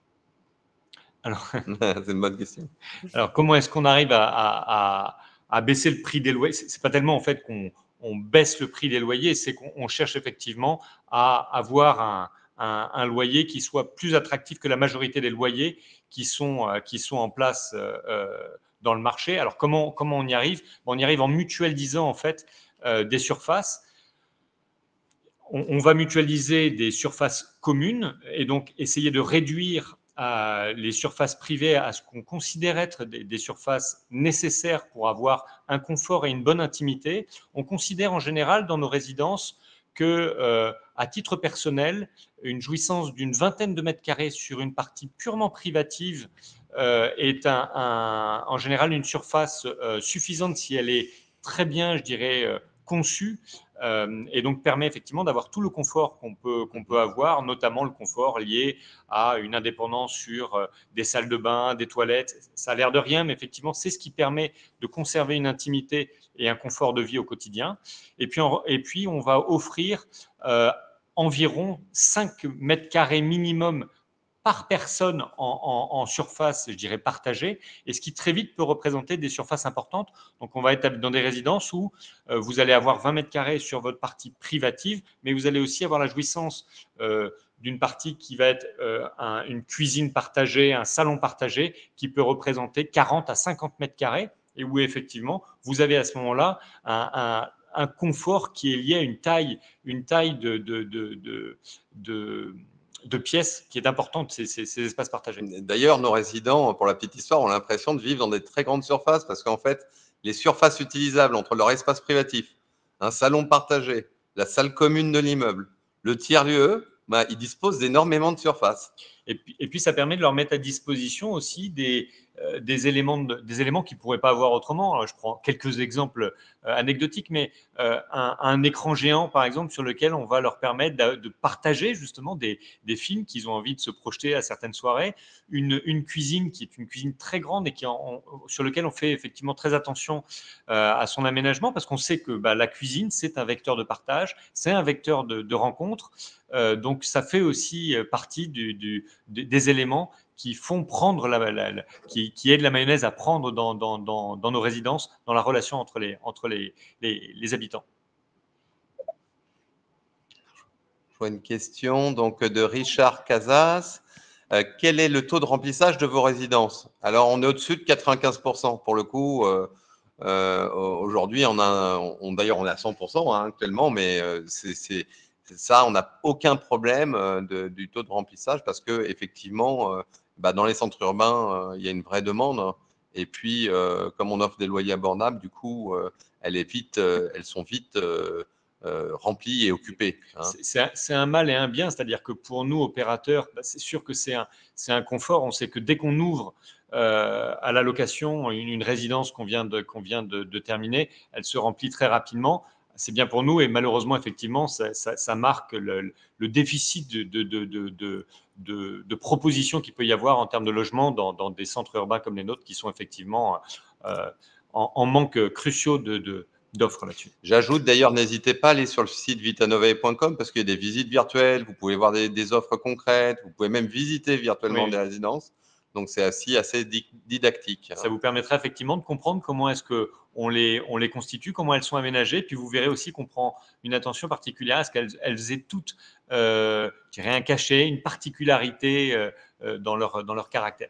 Alors, c'est une bonne question. Alors, comment est-ce qu'on arrive à, à, à, baisser le prix des loyers? C'est pas tellement en fait qu'on on baisse le prix des loyers, c'est qu'on cherche effectivement à avoir un, un, un loyer qui soit plus attractif que la majorité des loyers qui sont, euh, qui sont en place euh, dans le marché. Alors, comment, comment on y arrive? On y arrive en mutualisant en fait euh, des surfaces. On, on va mutualiser des surfaces communes et donc essayer de réduire à les surfaces privées à ce qu'on considère être des, des surfaces nécessaires pour avoir un confort et une bonne intimité. On considère en général dans nos résidences que, euh, à titre personnel, une jouissance d'une vingtaine de mètres carrés sur une partie purement privative euh, est un, un, en général une surface euh, suffisante si elle est très bien, je dirais, euh, conçue. Euh, et donc permet effectivement d'avoir tout le confort qu'on peut, qu'on peut avoir, notamment le confort lié à une indépendance sur euh, des salles de bain, des toilettes. Ça a l'air de rien, mais effectivement, c'est ce qui permet de conserver une intimité et un confort de vie au quotidien. Et puis, on, et puis on va offrir euh, environ cinq mètres carrés minimum par personne en, en, en surface, je dirais, partagée, et ce qui très vite peut représenter des surfaces importantes. Donc, on va être dans des résidences où euh, vous allez avoir vingt mètres carrés sur votre partie privative, mais vous allez aussi avoir la jouissance euh, d'une partie qui va être euh, un, une cuisine partagée, un salon partagé, qui peut représenter quarante à cinquante mètres carrés, et où effectivement, vous avez à ce moment-là un, un, un confort qui est lié à une taille, une taille de, de, de, de, de de pièces qui est importante, ces, ces, ces espaces partagés. D'ailleurs, nos résidents, pour la petite histoire, ont l'impression de vivre dans des très grandes surfaces parce qu'en fait, les surfaces utilisables entre leur espace privatif, un salon partagé, la salle commune de l'immeuble, le tiers-lieu, bah, ils disposent d'énormément de surfaces. Et puis, et puis, ça permet de leur mettre à disposition aussi des, euh, des, éléments, de, des éléments qu'ils ne pourraient pas avoir autrement. Alors, je prends quelques exemples euh, anecdotiques, mais euh, un, un écran géant, par exemple, sur lequel on va leur permettre de, de partager justement des, des films qu'ils ont envie de se projeter à certaines soirées, une, une cuisine qui est une cuisine très grande et qui en, on, sur lequel on fait effectivement très attention euh, à son aménagement, parce qu'on sait que bah, la cuisine, c'est un vecteur de partage, c'est un vecteur de, de rencontre. Euh, donc, ça fait aussi partie du, du, des éléments qui font prendre la, la, la qui, qui aident la mayonnaise à prendre dans, dans, dans, dans nos résidences, dans la relation entre les, entre les, les, les habitants. Je vois une question donc de Richard Casas. Euh, quel est le taux de remplissage de vos résidences? Alors, on est au-dessus de quatre-vingt-quinze pour cent pour le coup. Euh, euh, aujourd'hui, on a, on, d'ailleurs, on est à cent pour cent hein, actuellement, mais euh, c'est ça, on n'a aucun problème de, du taux de remplissage parce que effectivement, euh, bah, dans les centres urbains, euh, il y a une vraie demande. Et puis, euh, comme on offre des loyers abordables, du coup, euh, elles, est vite, euh, elles sont vite euh, euh, remplies et occupées. Hein. C'est un, un mal et un bien, c'est-à-dire que pour nous, opérateurs, bah, c'est sûr que c'est un, un confort. On sait que dès qu'on ouvre euh, à la location une, une résidence qu'on vient, de, qu'on vient de, de terminer, elle se remplit très rapidement. C'est bien pour nous et malheureusement, effectivement, ça, ça, ça marque le, le déficit de, de, de, de, de, de propositions qu'il peut y avoir en termes de logement dans, dans des centres urbains comme les nôtres qui sont effectivement euh, en, en manque cruciaux de, de, d'offres là-dessus. J'ajoute d'ailleurs, n'hésitez pas à aller sur le site vitanovae point com parce qu'il y a des visites virtuelles, vous pouvez voir des, des offres concrètes, vous pouvez même visiter virtuellement oui. des résidences. Donc, c'est assez, assez didactique. Ça vous permettra effectivement de comprendre comment est-ce qu'on les, on les constitue, comment elles sont aménagées. Puis vous verrez aussi qu'on prend une attention particulière à ce qu'elles elles aient toutes, euh, je dirais, un cachet, une particularité euh, dans, leur, dans leur caractère.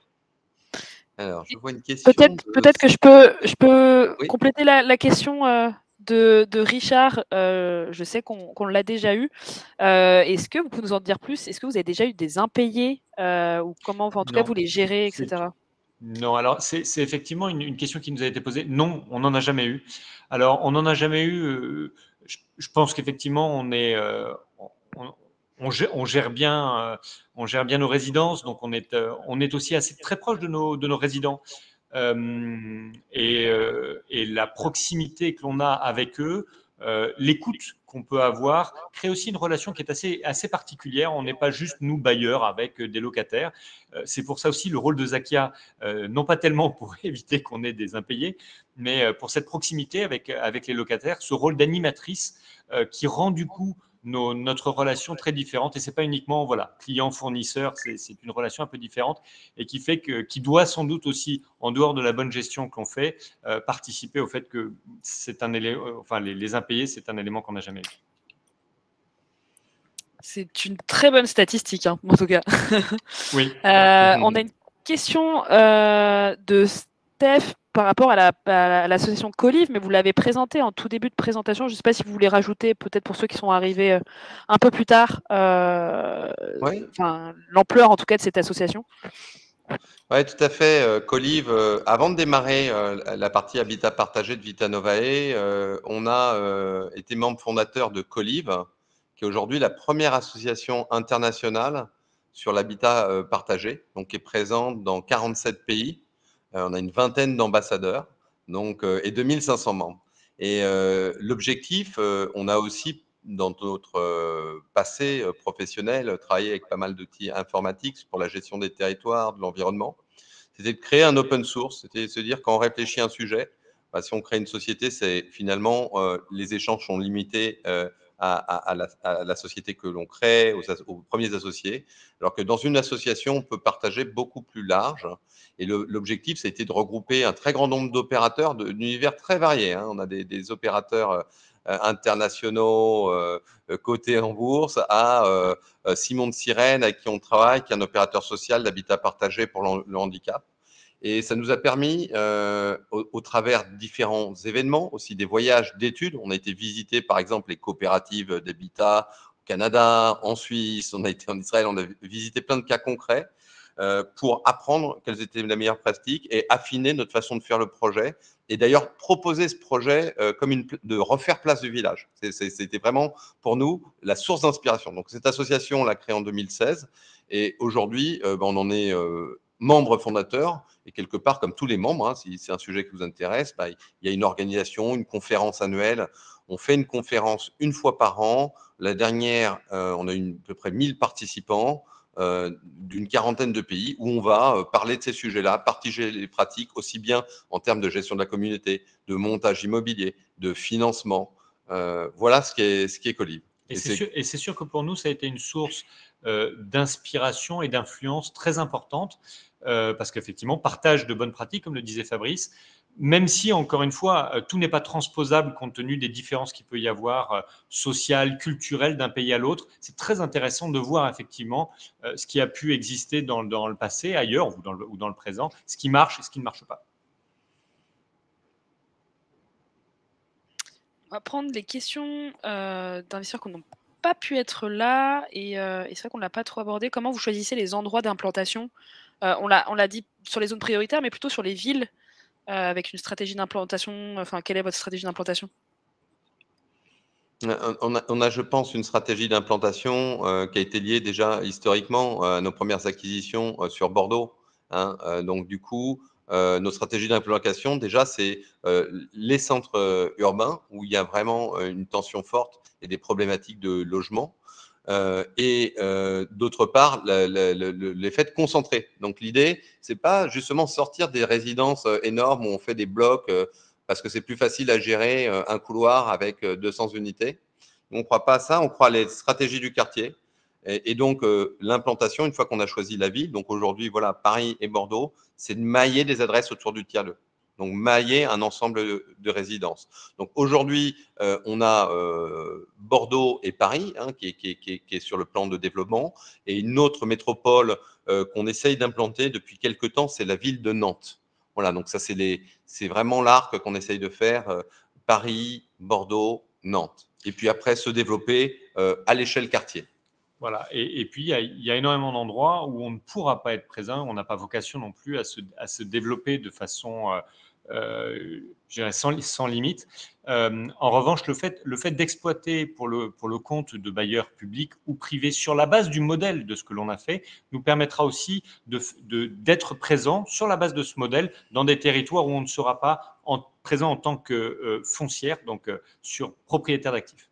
Alors, je vois une question. Peut-être de... peut-être que je peux, je peux oui. compléter la, la question euh, de, de Richard. Euh, je sais qu'on qu'on l'a déjà eu. Euh, Est-ce que vous pouvez nous en dire plus? Est-ce que vous avez déjà eu des impayés euh, ou comment, enfin, en tout non, cas, vous les gérez, et cetera. Non, alors c'est effectivement une, une question qui nous a été posée. Non, on n'en a jamais eu. Alors, on n'en a jamais eu. Euh, je, je pense qu'effectivement, on est. Euh, on, On gère, on, gère bien, euh, on gère bien nos résidences, donc on est, euh, on est aussi assez très proche de nos, de nos résidents. Euh, et, euh, et la proximité que l'on a avec eux, euh, l'écoute qu'on peut avoir, crée aussi une relation qui est assez, assez particulière. On n'est pas juste nous bailleurs avec des locataires. Euh, C'est pour ça aussi le rôle de Zakia, euh, non pas tellement pour éviter qu'on ait des impayés, mais pour cette proximité avec, avec les locataires, ce rôle d'animatrice euh, qui rend du coup Nos, notre relation très différente et c'est pas uniquement voilà client-fournisseur, c'est une relation un peu différente et qui fait que qui doit sans doute aussi en dehors de la bonne gestion que l'on fait euh, participer au fait que c'est un élément, enfin les, les impayés c'est un élément qu'on n'a jamais eu. C'est une très bonne statistique hein, en tout cas. Oui. euh, on a une question euh, de Steph par rapport à l'association la, Colive, mais vous l'avez présenté en tout début de présentation. Je ne sais pas si vous voulez rajouter, peut-être pour ceux qui sont arrivés un peu plus tard, euh, oui. l'ampleur en tout cas de cette association. Oui, tout à fait. Colive, euh, avant de démarrer euh, la partie habitat partagé de Vitanovae, euh, on a euh, été membre fondateur de Colive, qui est aujourd'hui la première association internationale sur l'habitat euh, partagé, donc qui est présente dans quarante-sept pays. On a une vingtaine d'ambassadeurs donc, euh, et deux mille cinq cents membres. Et euh, l'objectif, euh, on a aussi, dans notre euh, passé euh, professionnel, travaillé avec pas mal d'outils informatiques pour la gestion des territoires, de l'environnement. C'était de créer un open source, c'était de se dire quand on réfléchit à un sujet, bah, si on crée une société, c'est finalement, euh, les échanges sont limités euh, à, à, à, la, à la société que l'on crée, aux, aux premiers associés, alors que dans une association, on peut partager beaucoup plus large. Et l'objectif, ça a été de regrouper un très grand nombre d'opérateurs d'univers très variés. Hein. On a des, des opérateurs euh, internationaux euh, cotés en bourse, à euh, Simon de Sirène, avec qui on travaille, qui est un opérateur social d'habitat partagé pour le handicap. Et ça nous a permis, euh, au, au travers de différents événements, aussi des voyages d'études. On a été visiter, par exemple, les coopératives d'habitat au Canada, en Suisse, on a été en Israël, on a visité plein de cas concrets euh, pour apprendre quelles étaient les meilleures pratiques et affiner notre façon de faire le projet. Et d'ailleurs, proposer ce projet euh, comme une, de refaire place du village. C'était vraiment, pour nous, la source d'inspiration. Donc, cette association, on l'a créée en deux mille seize. Et aujourd'hui, euh, ben, on en est euh, membre fondateur. Et quelque part, comme tous les membres, hein, si c'est un sujet qui vous intéresse, bah, il y a une organisation, une conférence annuelle. On fait une conférence une fois par an. La dernière, euh, on a eu à peu près mille participants euh, d'une quarantaine de pays où on va euh, parler de ces sujets-là, partager les pratiques, aussi bien en termes de gestion de la communauté, de montage immobilier, de financement. Euh, voilà ce qui est, ce qui est Colib. Et, et c'est sûr, sûr que pour nous, ça a été une source euh, d'inspiration et d'influence très importante. Euh, parce qu'effectivement, partage de bonnes pratiques, comme le disait Fabrice, même si, encore une fois, euh, tout n'est pas transposable compte tenu des différences qu'il peut y avoir euh, sociales, culturelles d'un pays à l'autre. C'est très intéressant de voir effectivement euh, ce qui a pu exister dans, dans le passé, ailleurs ou dans le, ou dans le présent, ce qui marche et ce qui ne marche pas. On va prendre les questions euh, d'investisseurs qui n'ont pas pu être là, et, euh, et c'est vrai qu'on ne l'a pas trop abordé. Comment vous choisissez les endroits d'implantation? euh, On l'a dit sur les zones prioritaires, mais plutôt sur les villes, euh, avec une stratégie d'implantation. Enfin, quelle est votre stratégie d'implantation? On a, on a, je pense, une stratégie d'implantation euh, qui a été liée déjà historiquement à nos premières acquisitions euh, sur Bordeaux. Hein. Euh, donc, du coup, euh, nos stratégies d'implantation, déjà, c'est euh, les centres euh, urbains où il y a vraiment euh, une tension forte et des problématiques de logement. Euh, et euh, d'autre part, l'effet de concentrer. Donc, l'idée, c'est pas justement sortir des résidences euh, énormes où on fait des blocs euh, parce que c'est plus facile à gérer euh, un couloir avec euh, deux cents unités. On ne croit pas à ça, on croit à les stratégies du quartier. Et, et donc, euh, l'implantation, une fois qu'on a choisi la ville, donc aujourd'hui, voilà, Paris et Bordeaux, c'est de mailler des adresses autour du tiers deux. Donc, mailler un ensemble de, de résidences. Donc, aujourd'hui, euh, on a euh, Bordeaux et Paris, hein, qui, est, qui, est, qui, est, qui est sur le plan de développement. Et une autre métropole euh, qu'on essaye d'implanter depuis quelques temps, c'est la ville de Nantes. Voilà, donc ça, c'est vraiment l'arc qu'on essaye de faire, euh, Paris, Bordeaux, Nantes. Et puis après, se développer euh, à l'échelle quartier. Voilà, et, et puis il y, y a énormément d'endroits où on ne pourra pas être présent, on n'a pas vocation non plus à se, à se développer de façon euh, euh, je dirais sans, sans limite. Euh, en revanche, le fait, le fait d'exploiter pour le, pour le compte de bailleurs publics ou privés sur la base du modèle de ce que l'on a fait nous permettra aussi d'être de, de, présent sur la base de ce modèle dans des territoires où on ne sera pas en, présent en tant que euh, foncière, donc euh, sur propriétaire d'actifs.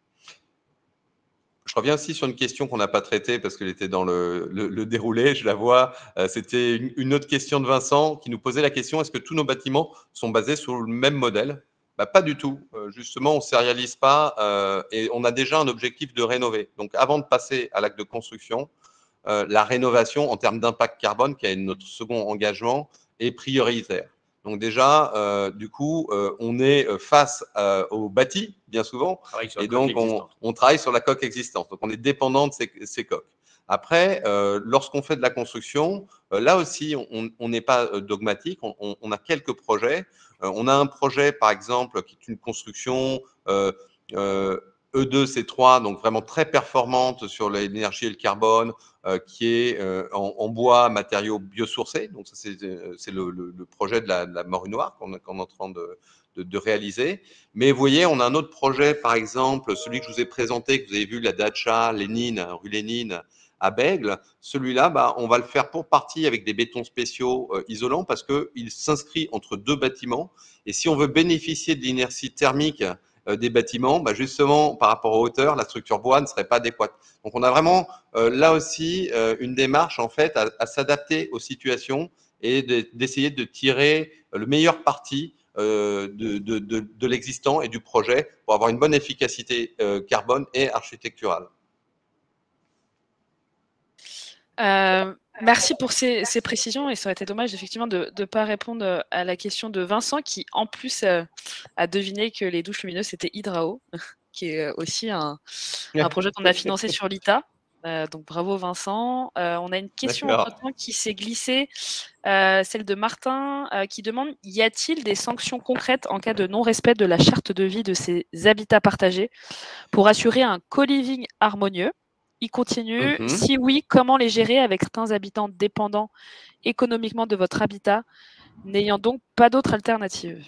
Je reviens aussi sur une question qu'on n'a pas traitée parce qu'elle était dans le, le, le déroulé, je la vois. Euh, C'était une, une autre question de Vincent qui nous posait la question, est-ce que tous nos bâtiments sont basés sur le même modèle? Bah, pas du tout. Euh, justement, on ne sérialise pas euh, et on a déjà un objectif de rénover. Donc, avant de passer à l'acte de construction, euh, la rénovation en termes d'impact carbone, qui est notre second engagement, est prioritaire. Donc déjà, euh, du coup, euh, on est face euh, au bâti, bien souvent, et donc on, on travaille sur la coque existante. Donc on est dépendant de ces, ces coques. Après, euh, lorsqu'on fait de la construction, euh, là aussi, on n'est pas euh, dogmatique, on, on, on a quelques projets. Euh, on a un projet, par exemple, qui est une construction euh, euh, E deux C trois, donc vraiment très performante sur l'énergie et le carbone, euh, qui est euh, en, en bois, matériaux biosourcés. Donc ça, c'est le, le, le projet de la, de la Morue Noire qu'on qu est en train de, de, de réaliser. Mais vous voyez, on a un autre projet, par exemple, celui que je vous ai présenté, que vous avez vu, la Dacha Lénine, rue Lénine, à Bègle. Celui-là, bah, on va le faire pour partie avec des bétons spéciaux euh, isolants parce qu'il s'inscrit entre deux bâtiments. Et si on veut bénéficier de l'inertie thermique euh, des bâtiments, bah, justement, par rapport aux hauteurs, la structure bois ne serait pas adéquate. Donc, on a vraiment euh, là aussi euh, une démarche en fait à, à s'adapter aux situations et d'essayer de, de tirer le meilleur parti euh, de, de, de, de l'existant et du projet pour avoir une bonne efficacité euh, carbone et architecturale. Euh, merci pour ces, ces précisions et ça aurait été dommage effectivement de ne pas répondre à la question de Vincent qui en plus euh, a deviné que les douches lumineuses c'était Hydrao qui est aussi un, un projet qu'on a financé sur l'I T A. Euh, donc bravo Vincent. Euh, on a une question entre-temps qui s'est glissée, euh, celle de Martin euh, qui demande y a-t-il des sanctions concrètes en cas de non-respect de la charte de vie de ces habitats partagés pour assurer un co-living harmonieux? Il continue. Mm-hmm. Si oui, comment les gérer avec certains habitants dépendants économiquement de votre habitat, n'ayant donc pas d'autre alternative?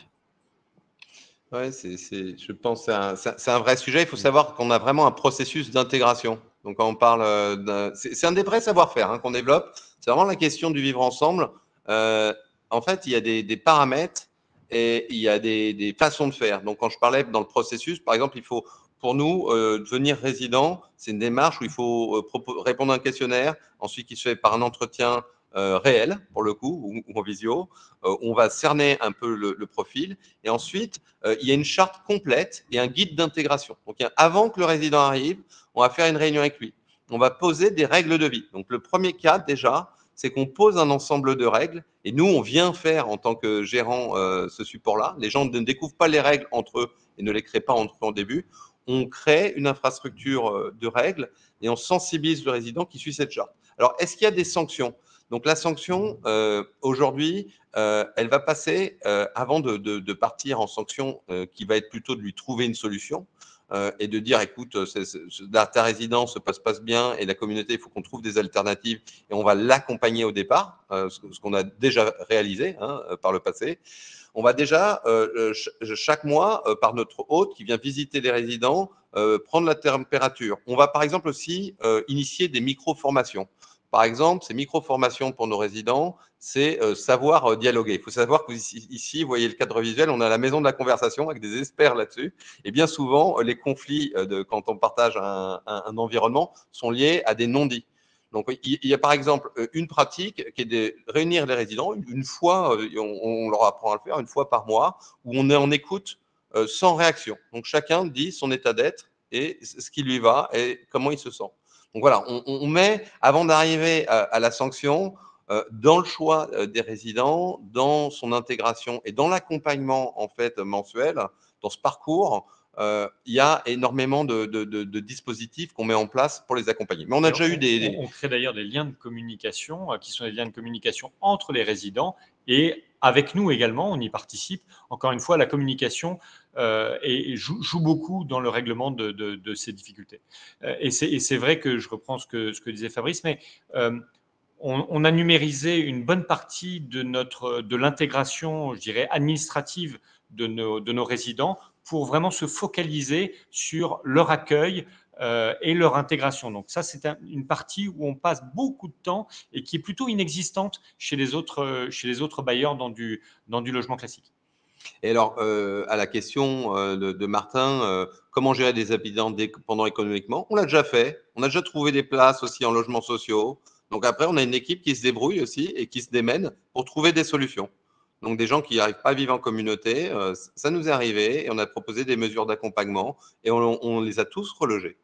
Ouais, c'est, c'est, je pense que c'est un, c'est un vrai sujet. Il faut savoir qu'on a vraiment un processus d'intégration. Donc, quand on parle, d'un, c'est, c'est un des vrais savoir-faire hein, qu'on développe. C'est vraiment la question du vivre ensemble. Euh, en fait, il y a des, des paramètres et il y a des, des façons de faire. Donc, quand je parlais dans le processus, par exemple, il faut, pour nous, euh, devenir résident, c'est une démarche où il faut euh, répondre à un questionnaire, ensuite qui se fait par un entretien euh, réel, pour le coup, ou, ou en visio. Euh, on va cerner un peu le, le profil et ensuite, euh, il y a une charte complète et un guide d'intégration. Donc, avant que le résident arrive, on va faire une réunion avec lui. On va poser des règles de vie. Donc, le premier cas, déjà, c'est qu'on pose un ensemble de règles et nous, on vient faire en tant que gérant euh, ce support-là. Les gens ne découvrent pas les règles entre eux et ne les créent pas entre eux en début. On crée une infrastructure de règles et on sensibilise le résident qui suit cette charte. Alors, est-ce qu'il y a des sanctions? Donc, la sanction, euh, aujourd'hui, euh, elle va passer, euh, avant de, de, de partir en sanction, euh, qui va être plutôt de lui trouver une solution euh, et de dire, écoute, c'est, c'est, ta résidence se passe, passe bien et la communauté, il faut qu'on trouve des alternatives et on va l'accompagner au départ, euh, ce, ce qu'on a déjà réalisé hein, par le passé. On va déjà, euh, chaque mois, euh, par notre hôte qui vient visiter les résidents, euh, prendre la température. On va par exemple aussi euh, initier des micro-formations. Par exemple, ces micro-formations pour nos résidents, c'est euh, savoir euh, dialoguer. Il faut savoir que ici, ici, vous voyez le cadre visuel, on a la maison de la conversation avec des experts là-dessus. Et bien souvent, euh, les conflits euh, de, quand on partage un, un, un environnement sont liés à des non-dits. Donc, il y a par exemple une pratique qui est de réunir les résidents une fois, on, on leur apprend à le faire, une fois par mois, où on est en écoute euh, sans réaction. Donc, chacun dit son état d'être et ce qui lui va et comment il se sent. Donc voilà, on, on met, avant d'arriver à, à la sanction, euh, dans le choix euh, des résidents, dans son intégration et dans l'accompagnement en fait mensuel, dans ce parcours, euh, il y a énormément de, de, de, de dispositifs qu'on met en place pour les accompagner. Mais on a déjà on, eu des, des... On crée d'ailleurs des liens de communication euh, qui sont des liens de communication entre les résidents et avec nous également, on y participe. Encore une fois, la communication euh, et, et joue, joue beaucoup dans le règlement de, de, de ces difficultés. Euh, et c'est vrai que je reprends ce que, ce que disait Fabrice, mais euh, on, on a numérisé une bonne partie de, notre, de l'intégration, je dirais, administrative de nos, de nos résidents pour vraiment se focaliser sur leur accueil euh, et leur intégration. Donc ça, c'est un, une partie où on passe beaucoup de temps et qui est plutôt inexistante chez les autres, chez les autres bailleurs dans du, dans du logement classique. Et alors, euh, à la question euh, de, de Martin, euh, comment gérer des habitants dépendants économiquement? On l'a déjà fait. On a déjà trouvé des places aussi en logements sociaux. Donc après, on a une équipe qui se débrouille aussi et qui se démène pour trouver des solutions. Donc, des gens qui n'arrivent pas à vivre en communauté, euh, ça nous est arrivé et on a proposé des mesures d'accompagnement et on, on les a tous relogés.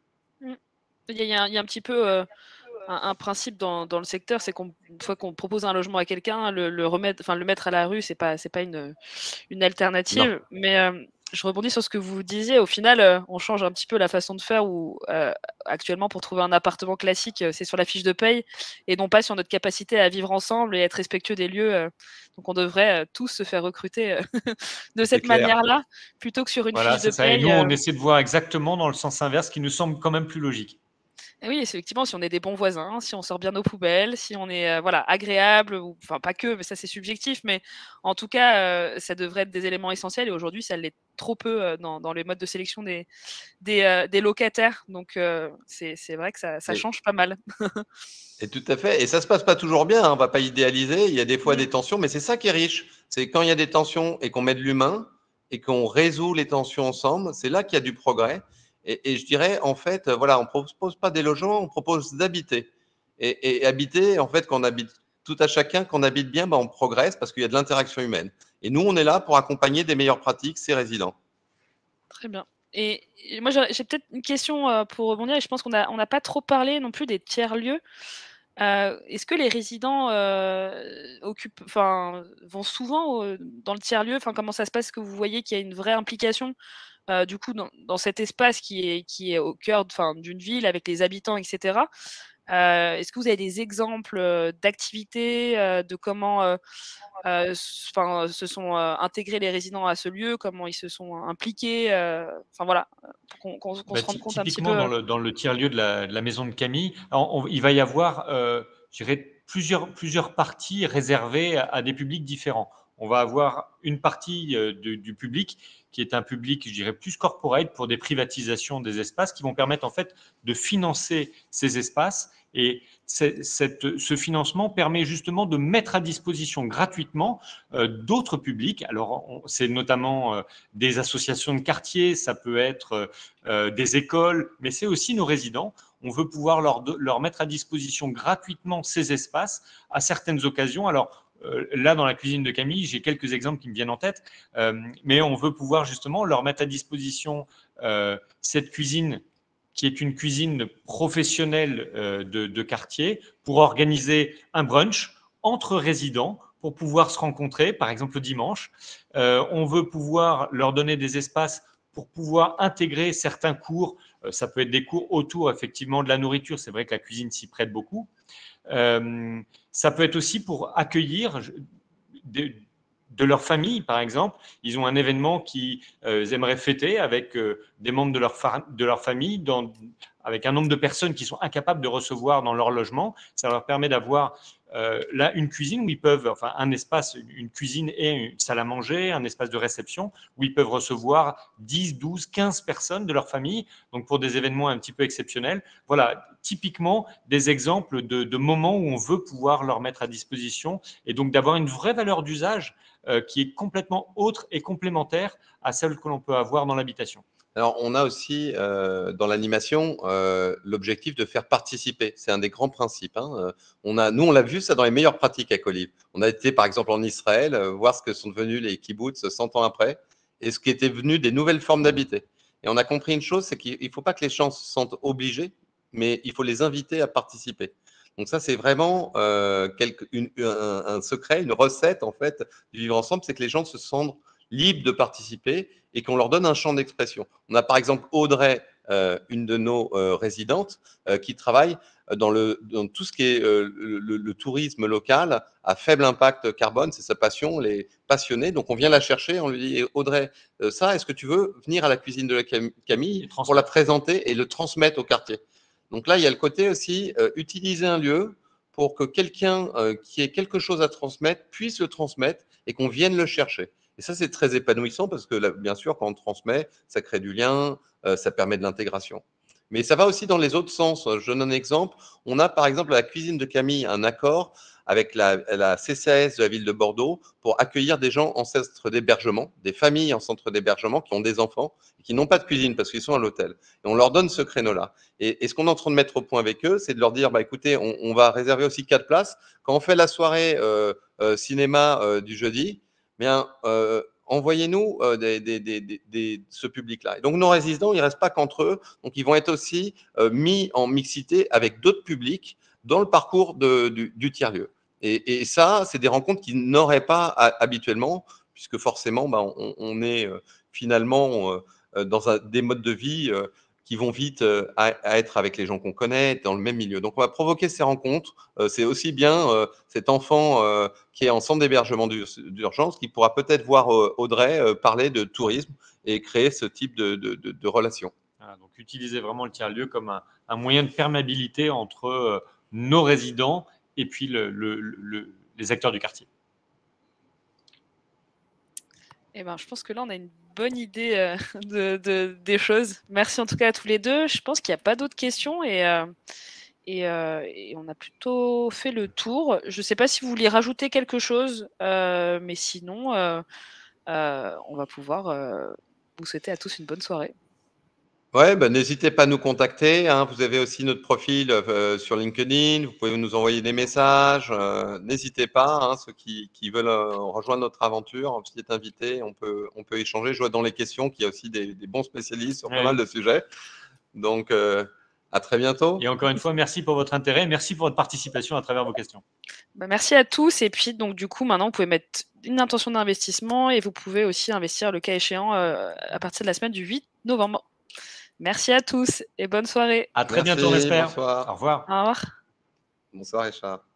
Il y a, il y a un petit peu euh, un, un principe dans, dans le secteur, c'est qu'une fois qu'on propose un logement à quelqu'un, le, le remettre, enfin le mettre à la rue, c'est pas, c'est pas une, une alternative. Non. Mais euh, je rebondis sur ce que vous disiez. Au final, euh, on change un petit peu la façon de faire où euh, actuellement, pour trouver un appartement classique, c'est sur la fiche de paye et non pas sur notre capacité à vivre ensemble et être respectueux des lieux. Euh, donc, on devrait euh, tous se faire recruter euh, de cette manière-là plutôt que sur une voilà, fiche de ça. paye. Et nous, on euh... essaie de voir exactement dans le sens inverse, qui nous semble quand même plus logique. Et oui, effectivement, si on est des bons voisins, si on sort bien nos poubelles, si on est euh, voilà, agréable, ou, enfin pas que, mais ça c'est subjectif, mais en tout cas, euh, ça devrait être des éléments essentiels et aujourd'hui, ça l'est trop peu euh, dans, dans les modes de sélection des, des, euh, des locataires. Donc, euh, c'est vrai que ça, ça change pas mal. Et tout à fait. Et ça se passe pas toujours bien, hein, on va pas idéaliser. Il y a des fois mmh. des tensions, mais c'est ça qui est riche. C'est quand il y a des tensions et qu'on met de l'humain et qu'on résout les tensions ensemble, c'est là qu'il y a du progrès. Et, et je dirais, en fait, voilà, on propose pas des logements, on propose d'habiter. Et, et habiter, en fait, quand on habite tout à chacun, qu'on habite bien, ben, on progresse parce qu'il y a de l'interaction humaine. Et nous, on est là pour accompagner des meilleures pratiques ces résidents. Très bien. Et, et moi, j'ai j'ai peut-être une question euh, pour rebondir, et je pense qu'on n'a on n'a pas trop parlé non plus des tiers-lieux. Euh, Est-ce que les résidents euh, occupent, enfin, vont souvent euh, dans le tiers-lieu? Enfin, comment ça se passe? Est-ce que vous voyez qu'il y a une vraie implication euh, du coup dans, dans cet espace qui est, qui est au cœur enfin, d'une ville avec les habitants, et cetera. Euh, Est-ce que vous avez des exemples euh, d'activités, euh, de comment euh, euh, s- enfin, se sont euh, intégrés les résidents à ce lieu, comment ils se sont impliqués, euh, enfin voilà, pour qu'on qu'on- qu'on Bah, se rende ty- compte un petit typiquement, peu. dans euh, le, dans le tiers-lieu de la, de la maison de Camille, alors, on- il va y avoir, euh, je dirais, plusieurs, plusieurs parties réservées à, à des publics différents. On va avoir une partie euh, de- du public qui est un public, je dirais, plus corporate pour des privatisations des espaces qui vont permettre en fait de financer ces espaces. Et c'est- cette- ce financement permet justement de mettre à disposition gratuitement euh, d'autres publics. Alors, on- c'est notamment euh, des associations de quartier, ça peut être euh, des écoles, mais c'est aussi nos résidents. On veut pouvoir leur, leur mettre à disposition gratuitement ces espaces à certaines occasions. Alors, euh, là, dans la cuisine de Camille, j'ai quelques exemples qui me viennent en tête, euh, mais on veut pouvoir justement leur mettre à disposition euh, cette cuisine qui est une cuisine professionnelle euh, de, de quartier, pour organiser un brunch entre résidents pour pouvoir se rencontrer, par exemple le dimanche. Euh, on veut pouvoir leur donner des espaces pour pouvoir intégrer certains cours. Euh, ça peut être des cours autour effectivement de la nourriture. C'est vrai que la cuisine s'y prête beaucoup. Euh, ça peut être aussi pour accueillir de, de leur famille, par exemple. Ils ont un événement qu'ils euh, aimeraient fêter avec euh, des membres de leur, de leur famille, dans, avec un nombre de personnes qui sont incapables de recevoir dans leur logement. Ça leur permet d'avoir euh, là une cuisine où ils peuvent, enfin un espace, une cuisine et une salle à manger, un espace de réception où ils peuvent recevoir dix, douze, quinze personnes de leur famille, donc pour des événements un petit peu exceptionnels. Voilà, typiquement des exemples de, de moments où on veut pouvoir leur mettre à disposition, et donc d'avoir une vraie valeur d'usage euh, qui est complètement autre et complémentaire à celle que l'on peut avoir dans l'habitation. Alors, on a aussi euh, dans l'animation euh, l'objectif de faire participer. C'est un des grands principes. Hein. On a, nous, on l'a vu ça dans les meilleures pratiques à Colive. On a été, par exemple, en Israël, euh, voir ce que sont devenus les kibbutz cent ans après et ce qui était devenu des nouvelles formes d'habiter. Et on a compris une chose, c'est qu'il ne faut pas que les gens se sentent obligés, mais il faut les inviter à participer. Donc ça, c'est vraiment euh, quelque, une, un, un secret, une recette en fait du vivre ensemble, c'est que les gens se sentent libres de participer et qu'on leur donne un champ d'expression. On a par exemple Audrey, euh, une de nos euh, résidentes, euh, qui travaille dans, le, dans tout ce qui est euh, le, le, tourisme local à faible impact carbone, c'est sa passion, elle est passionnée. Donc on vient la chercher, on lui dit Audrey, euh, ça, est-ce que tu veux venir à la cuisine de la Camille pour la présenter et le transmettre au quartier? Donc là, il y a le côté aussi euh, utiliser un lieu pour que quelqu'un euh, qui ait quelque chose à transmettre puisse le transmettre et qu'on vienne le chercher. Et ça, c'est très épanouissant parce que, là, bien sûr, quand on transmet, ça crée du lien, euh, ça permet de l'intégration. Mais ça va aussi dans les autres sens. Je donne un exemple. On a, par exemple, à la cuisine de Camille, un accord avec la, la C C A S de la ville de Bordeaux pour accueillir des gens en centre d'hébergement, des familles en centre d'hébergement qui ont des enfants et qui n'ont pas de cuisine parce qu'ils sont à l'hôtel. Et on leur donne ce créneau-là. Et, et ce qu'on est en train de mettre au point avec eux, c'est de leur dire, bah, écoutez, on, on va réserver aussi quatre places. Quand on fait la soirée euh, euh, cinéma euh, du jeudi, bien, euh, envoyez-nous euh, des, des, des, des, ce public-là. Et donc, nos résidents, ils ne restent pas qu'entre eux. Donc, ils vont être aussi euh, mis en mixité avec d'autres publics dans le parcours de, du, du tiers-lieu. Et, et ça, c'est des rencontres qu'ils n'auraient pas à, habituellement, puisque forcément, bah, on, on est euh, finalement euh, dans un, des modes de vie euh, qui vont vite euh, à, à être avec les gens qu'on connaît, dans le même milieu. Donc, on va provoquer ces rencontres. Euh, c'est aussi bien euh, cet enfant euh, qui est en centre d'hébergement d'urgence qui pourra peut-être voir euh, Audrey euh, parler de tourisme et créer ce type de, de, de, de relation. Voilà, donc, utiliser vraiment le tiers-lieu comme un, un moyen de perméabilité entre euh, nos résidents et puis le, le, le, les acteurs du quartier. Eh ben, je pense que là, on a une bonne idée euh, de, de, des choses. Merci en tout cas à tous les deux. Je pense qu'il n'y a pas d'autres questions et, euh, et, euh, et on a plutôt fait le tour. Je ne sais pas si vous vouliez rajouter quelque chose, euh, mais sinon, euh, euh, on va pouvoir euh, vous souhaiter à tous une bonne soirée. Ouais, bah, n'hésitez pas à nous contacter, hein. Vous avez aussi notre profil euh, sur LinkedIn. Vous pouvez nous envoyer des messages. Euh, n'hésitez pas, hein, ceux qui, qui veulent euh, rejoindre notre aventure, vous êtes invités. On peut, on peut échanger. Je vois dans les questions qu'il y a aussi des, des bons spécialistes sur pas Ouais. mal de sujets. Donc, euh, à très bientôt. Et encore une fois, merci pour votre intérêt. Merci pour votre participation à travers vos questions. Bah, merci à tous. Et puis, donc, du coup, maintenant, vous pouvez mettre une intention d'investissement et vous pouvez aussi investir le cas échéant euh, à partir de la semaine du huit novembre. Merci à tous et bonne soirée. À très Merci, bientôt, on espère. bonsoir. Au revoir. Au revoir. Bonsoir, Richard.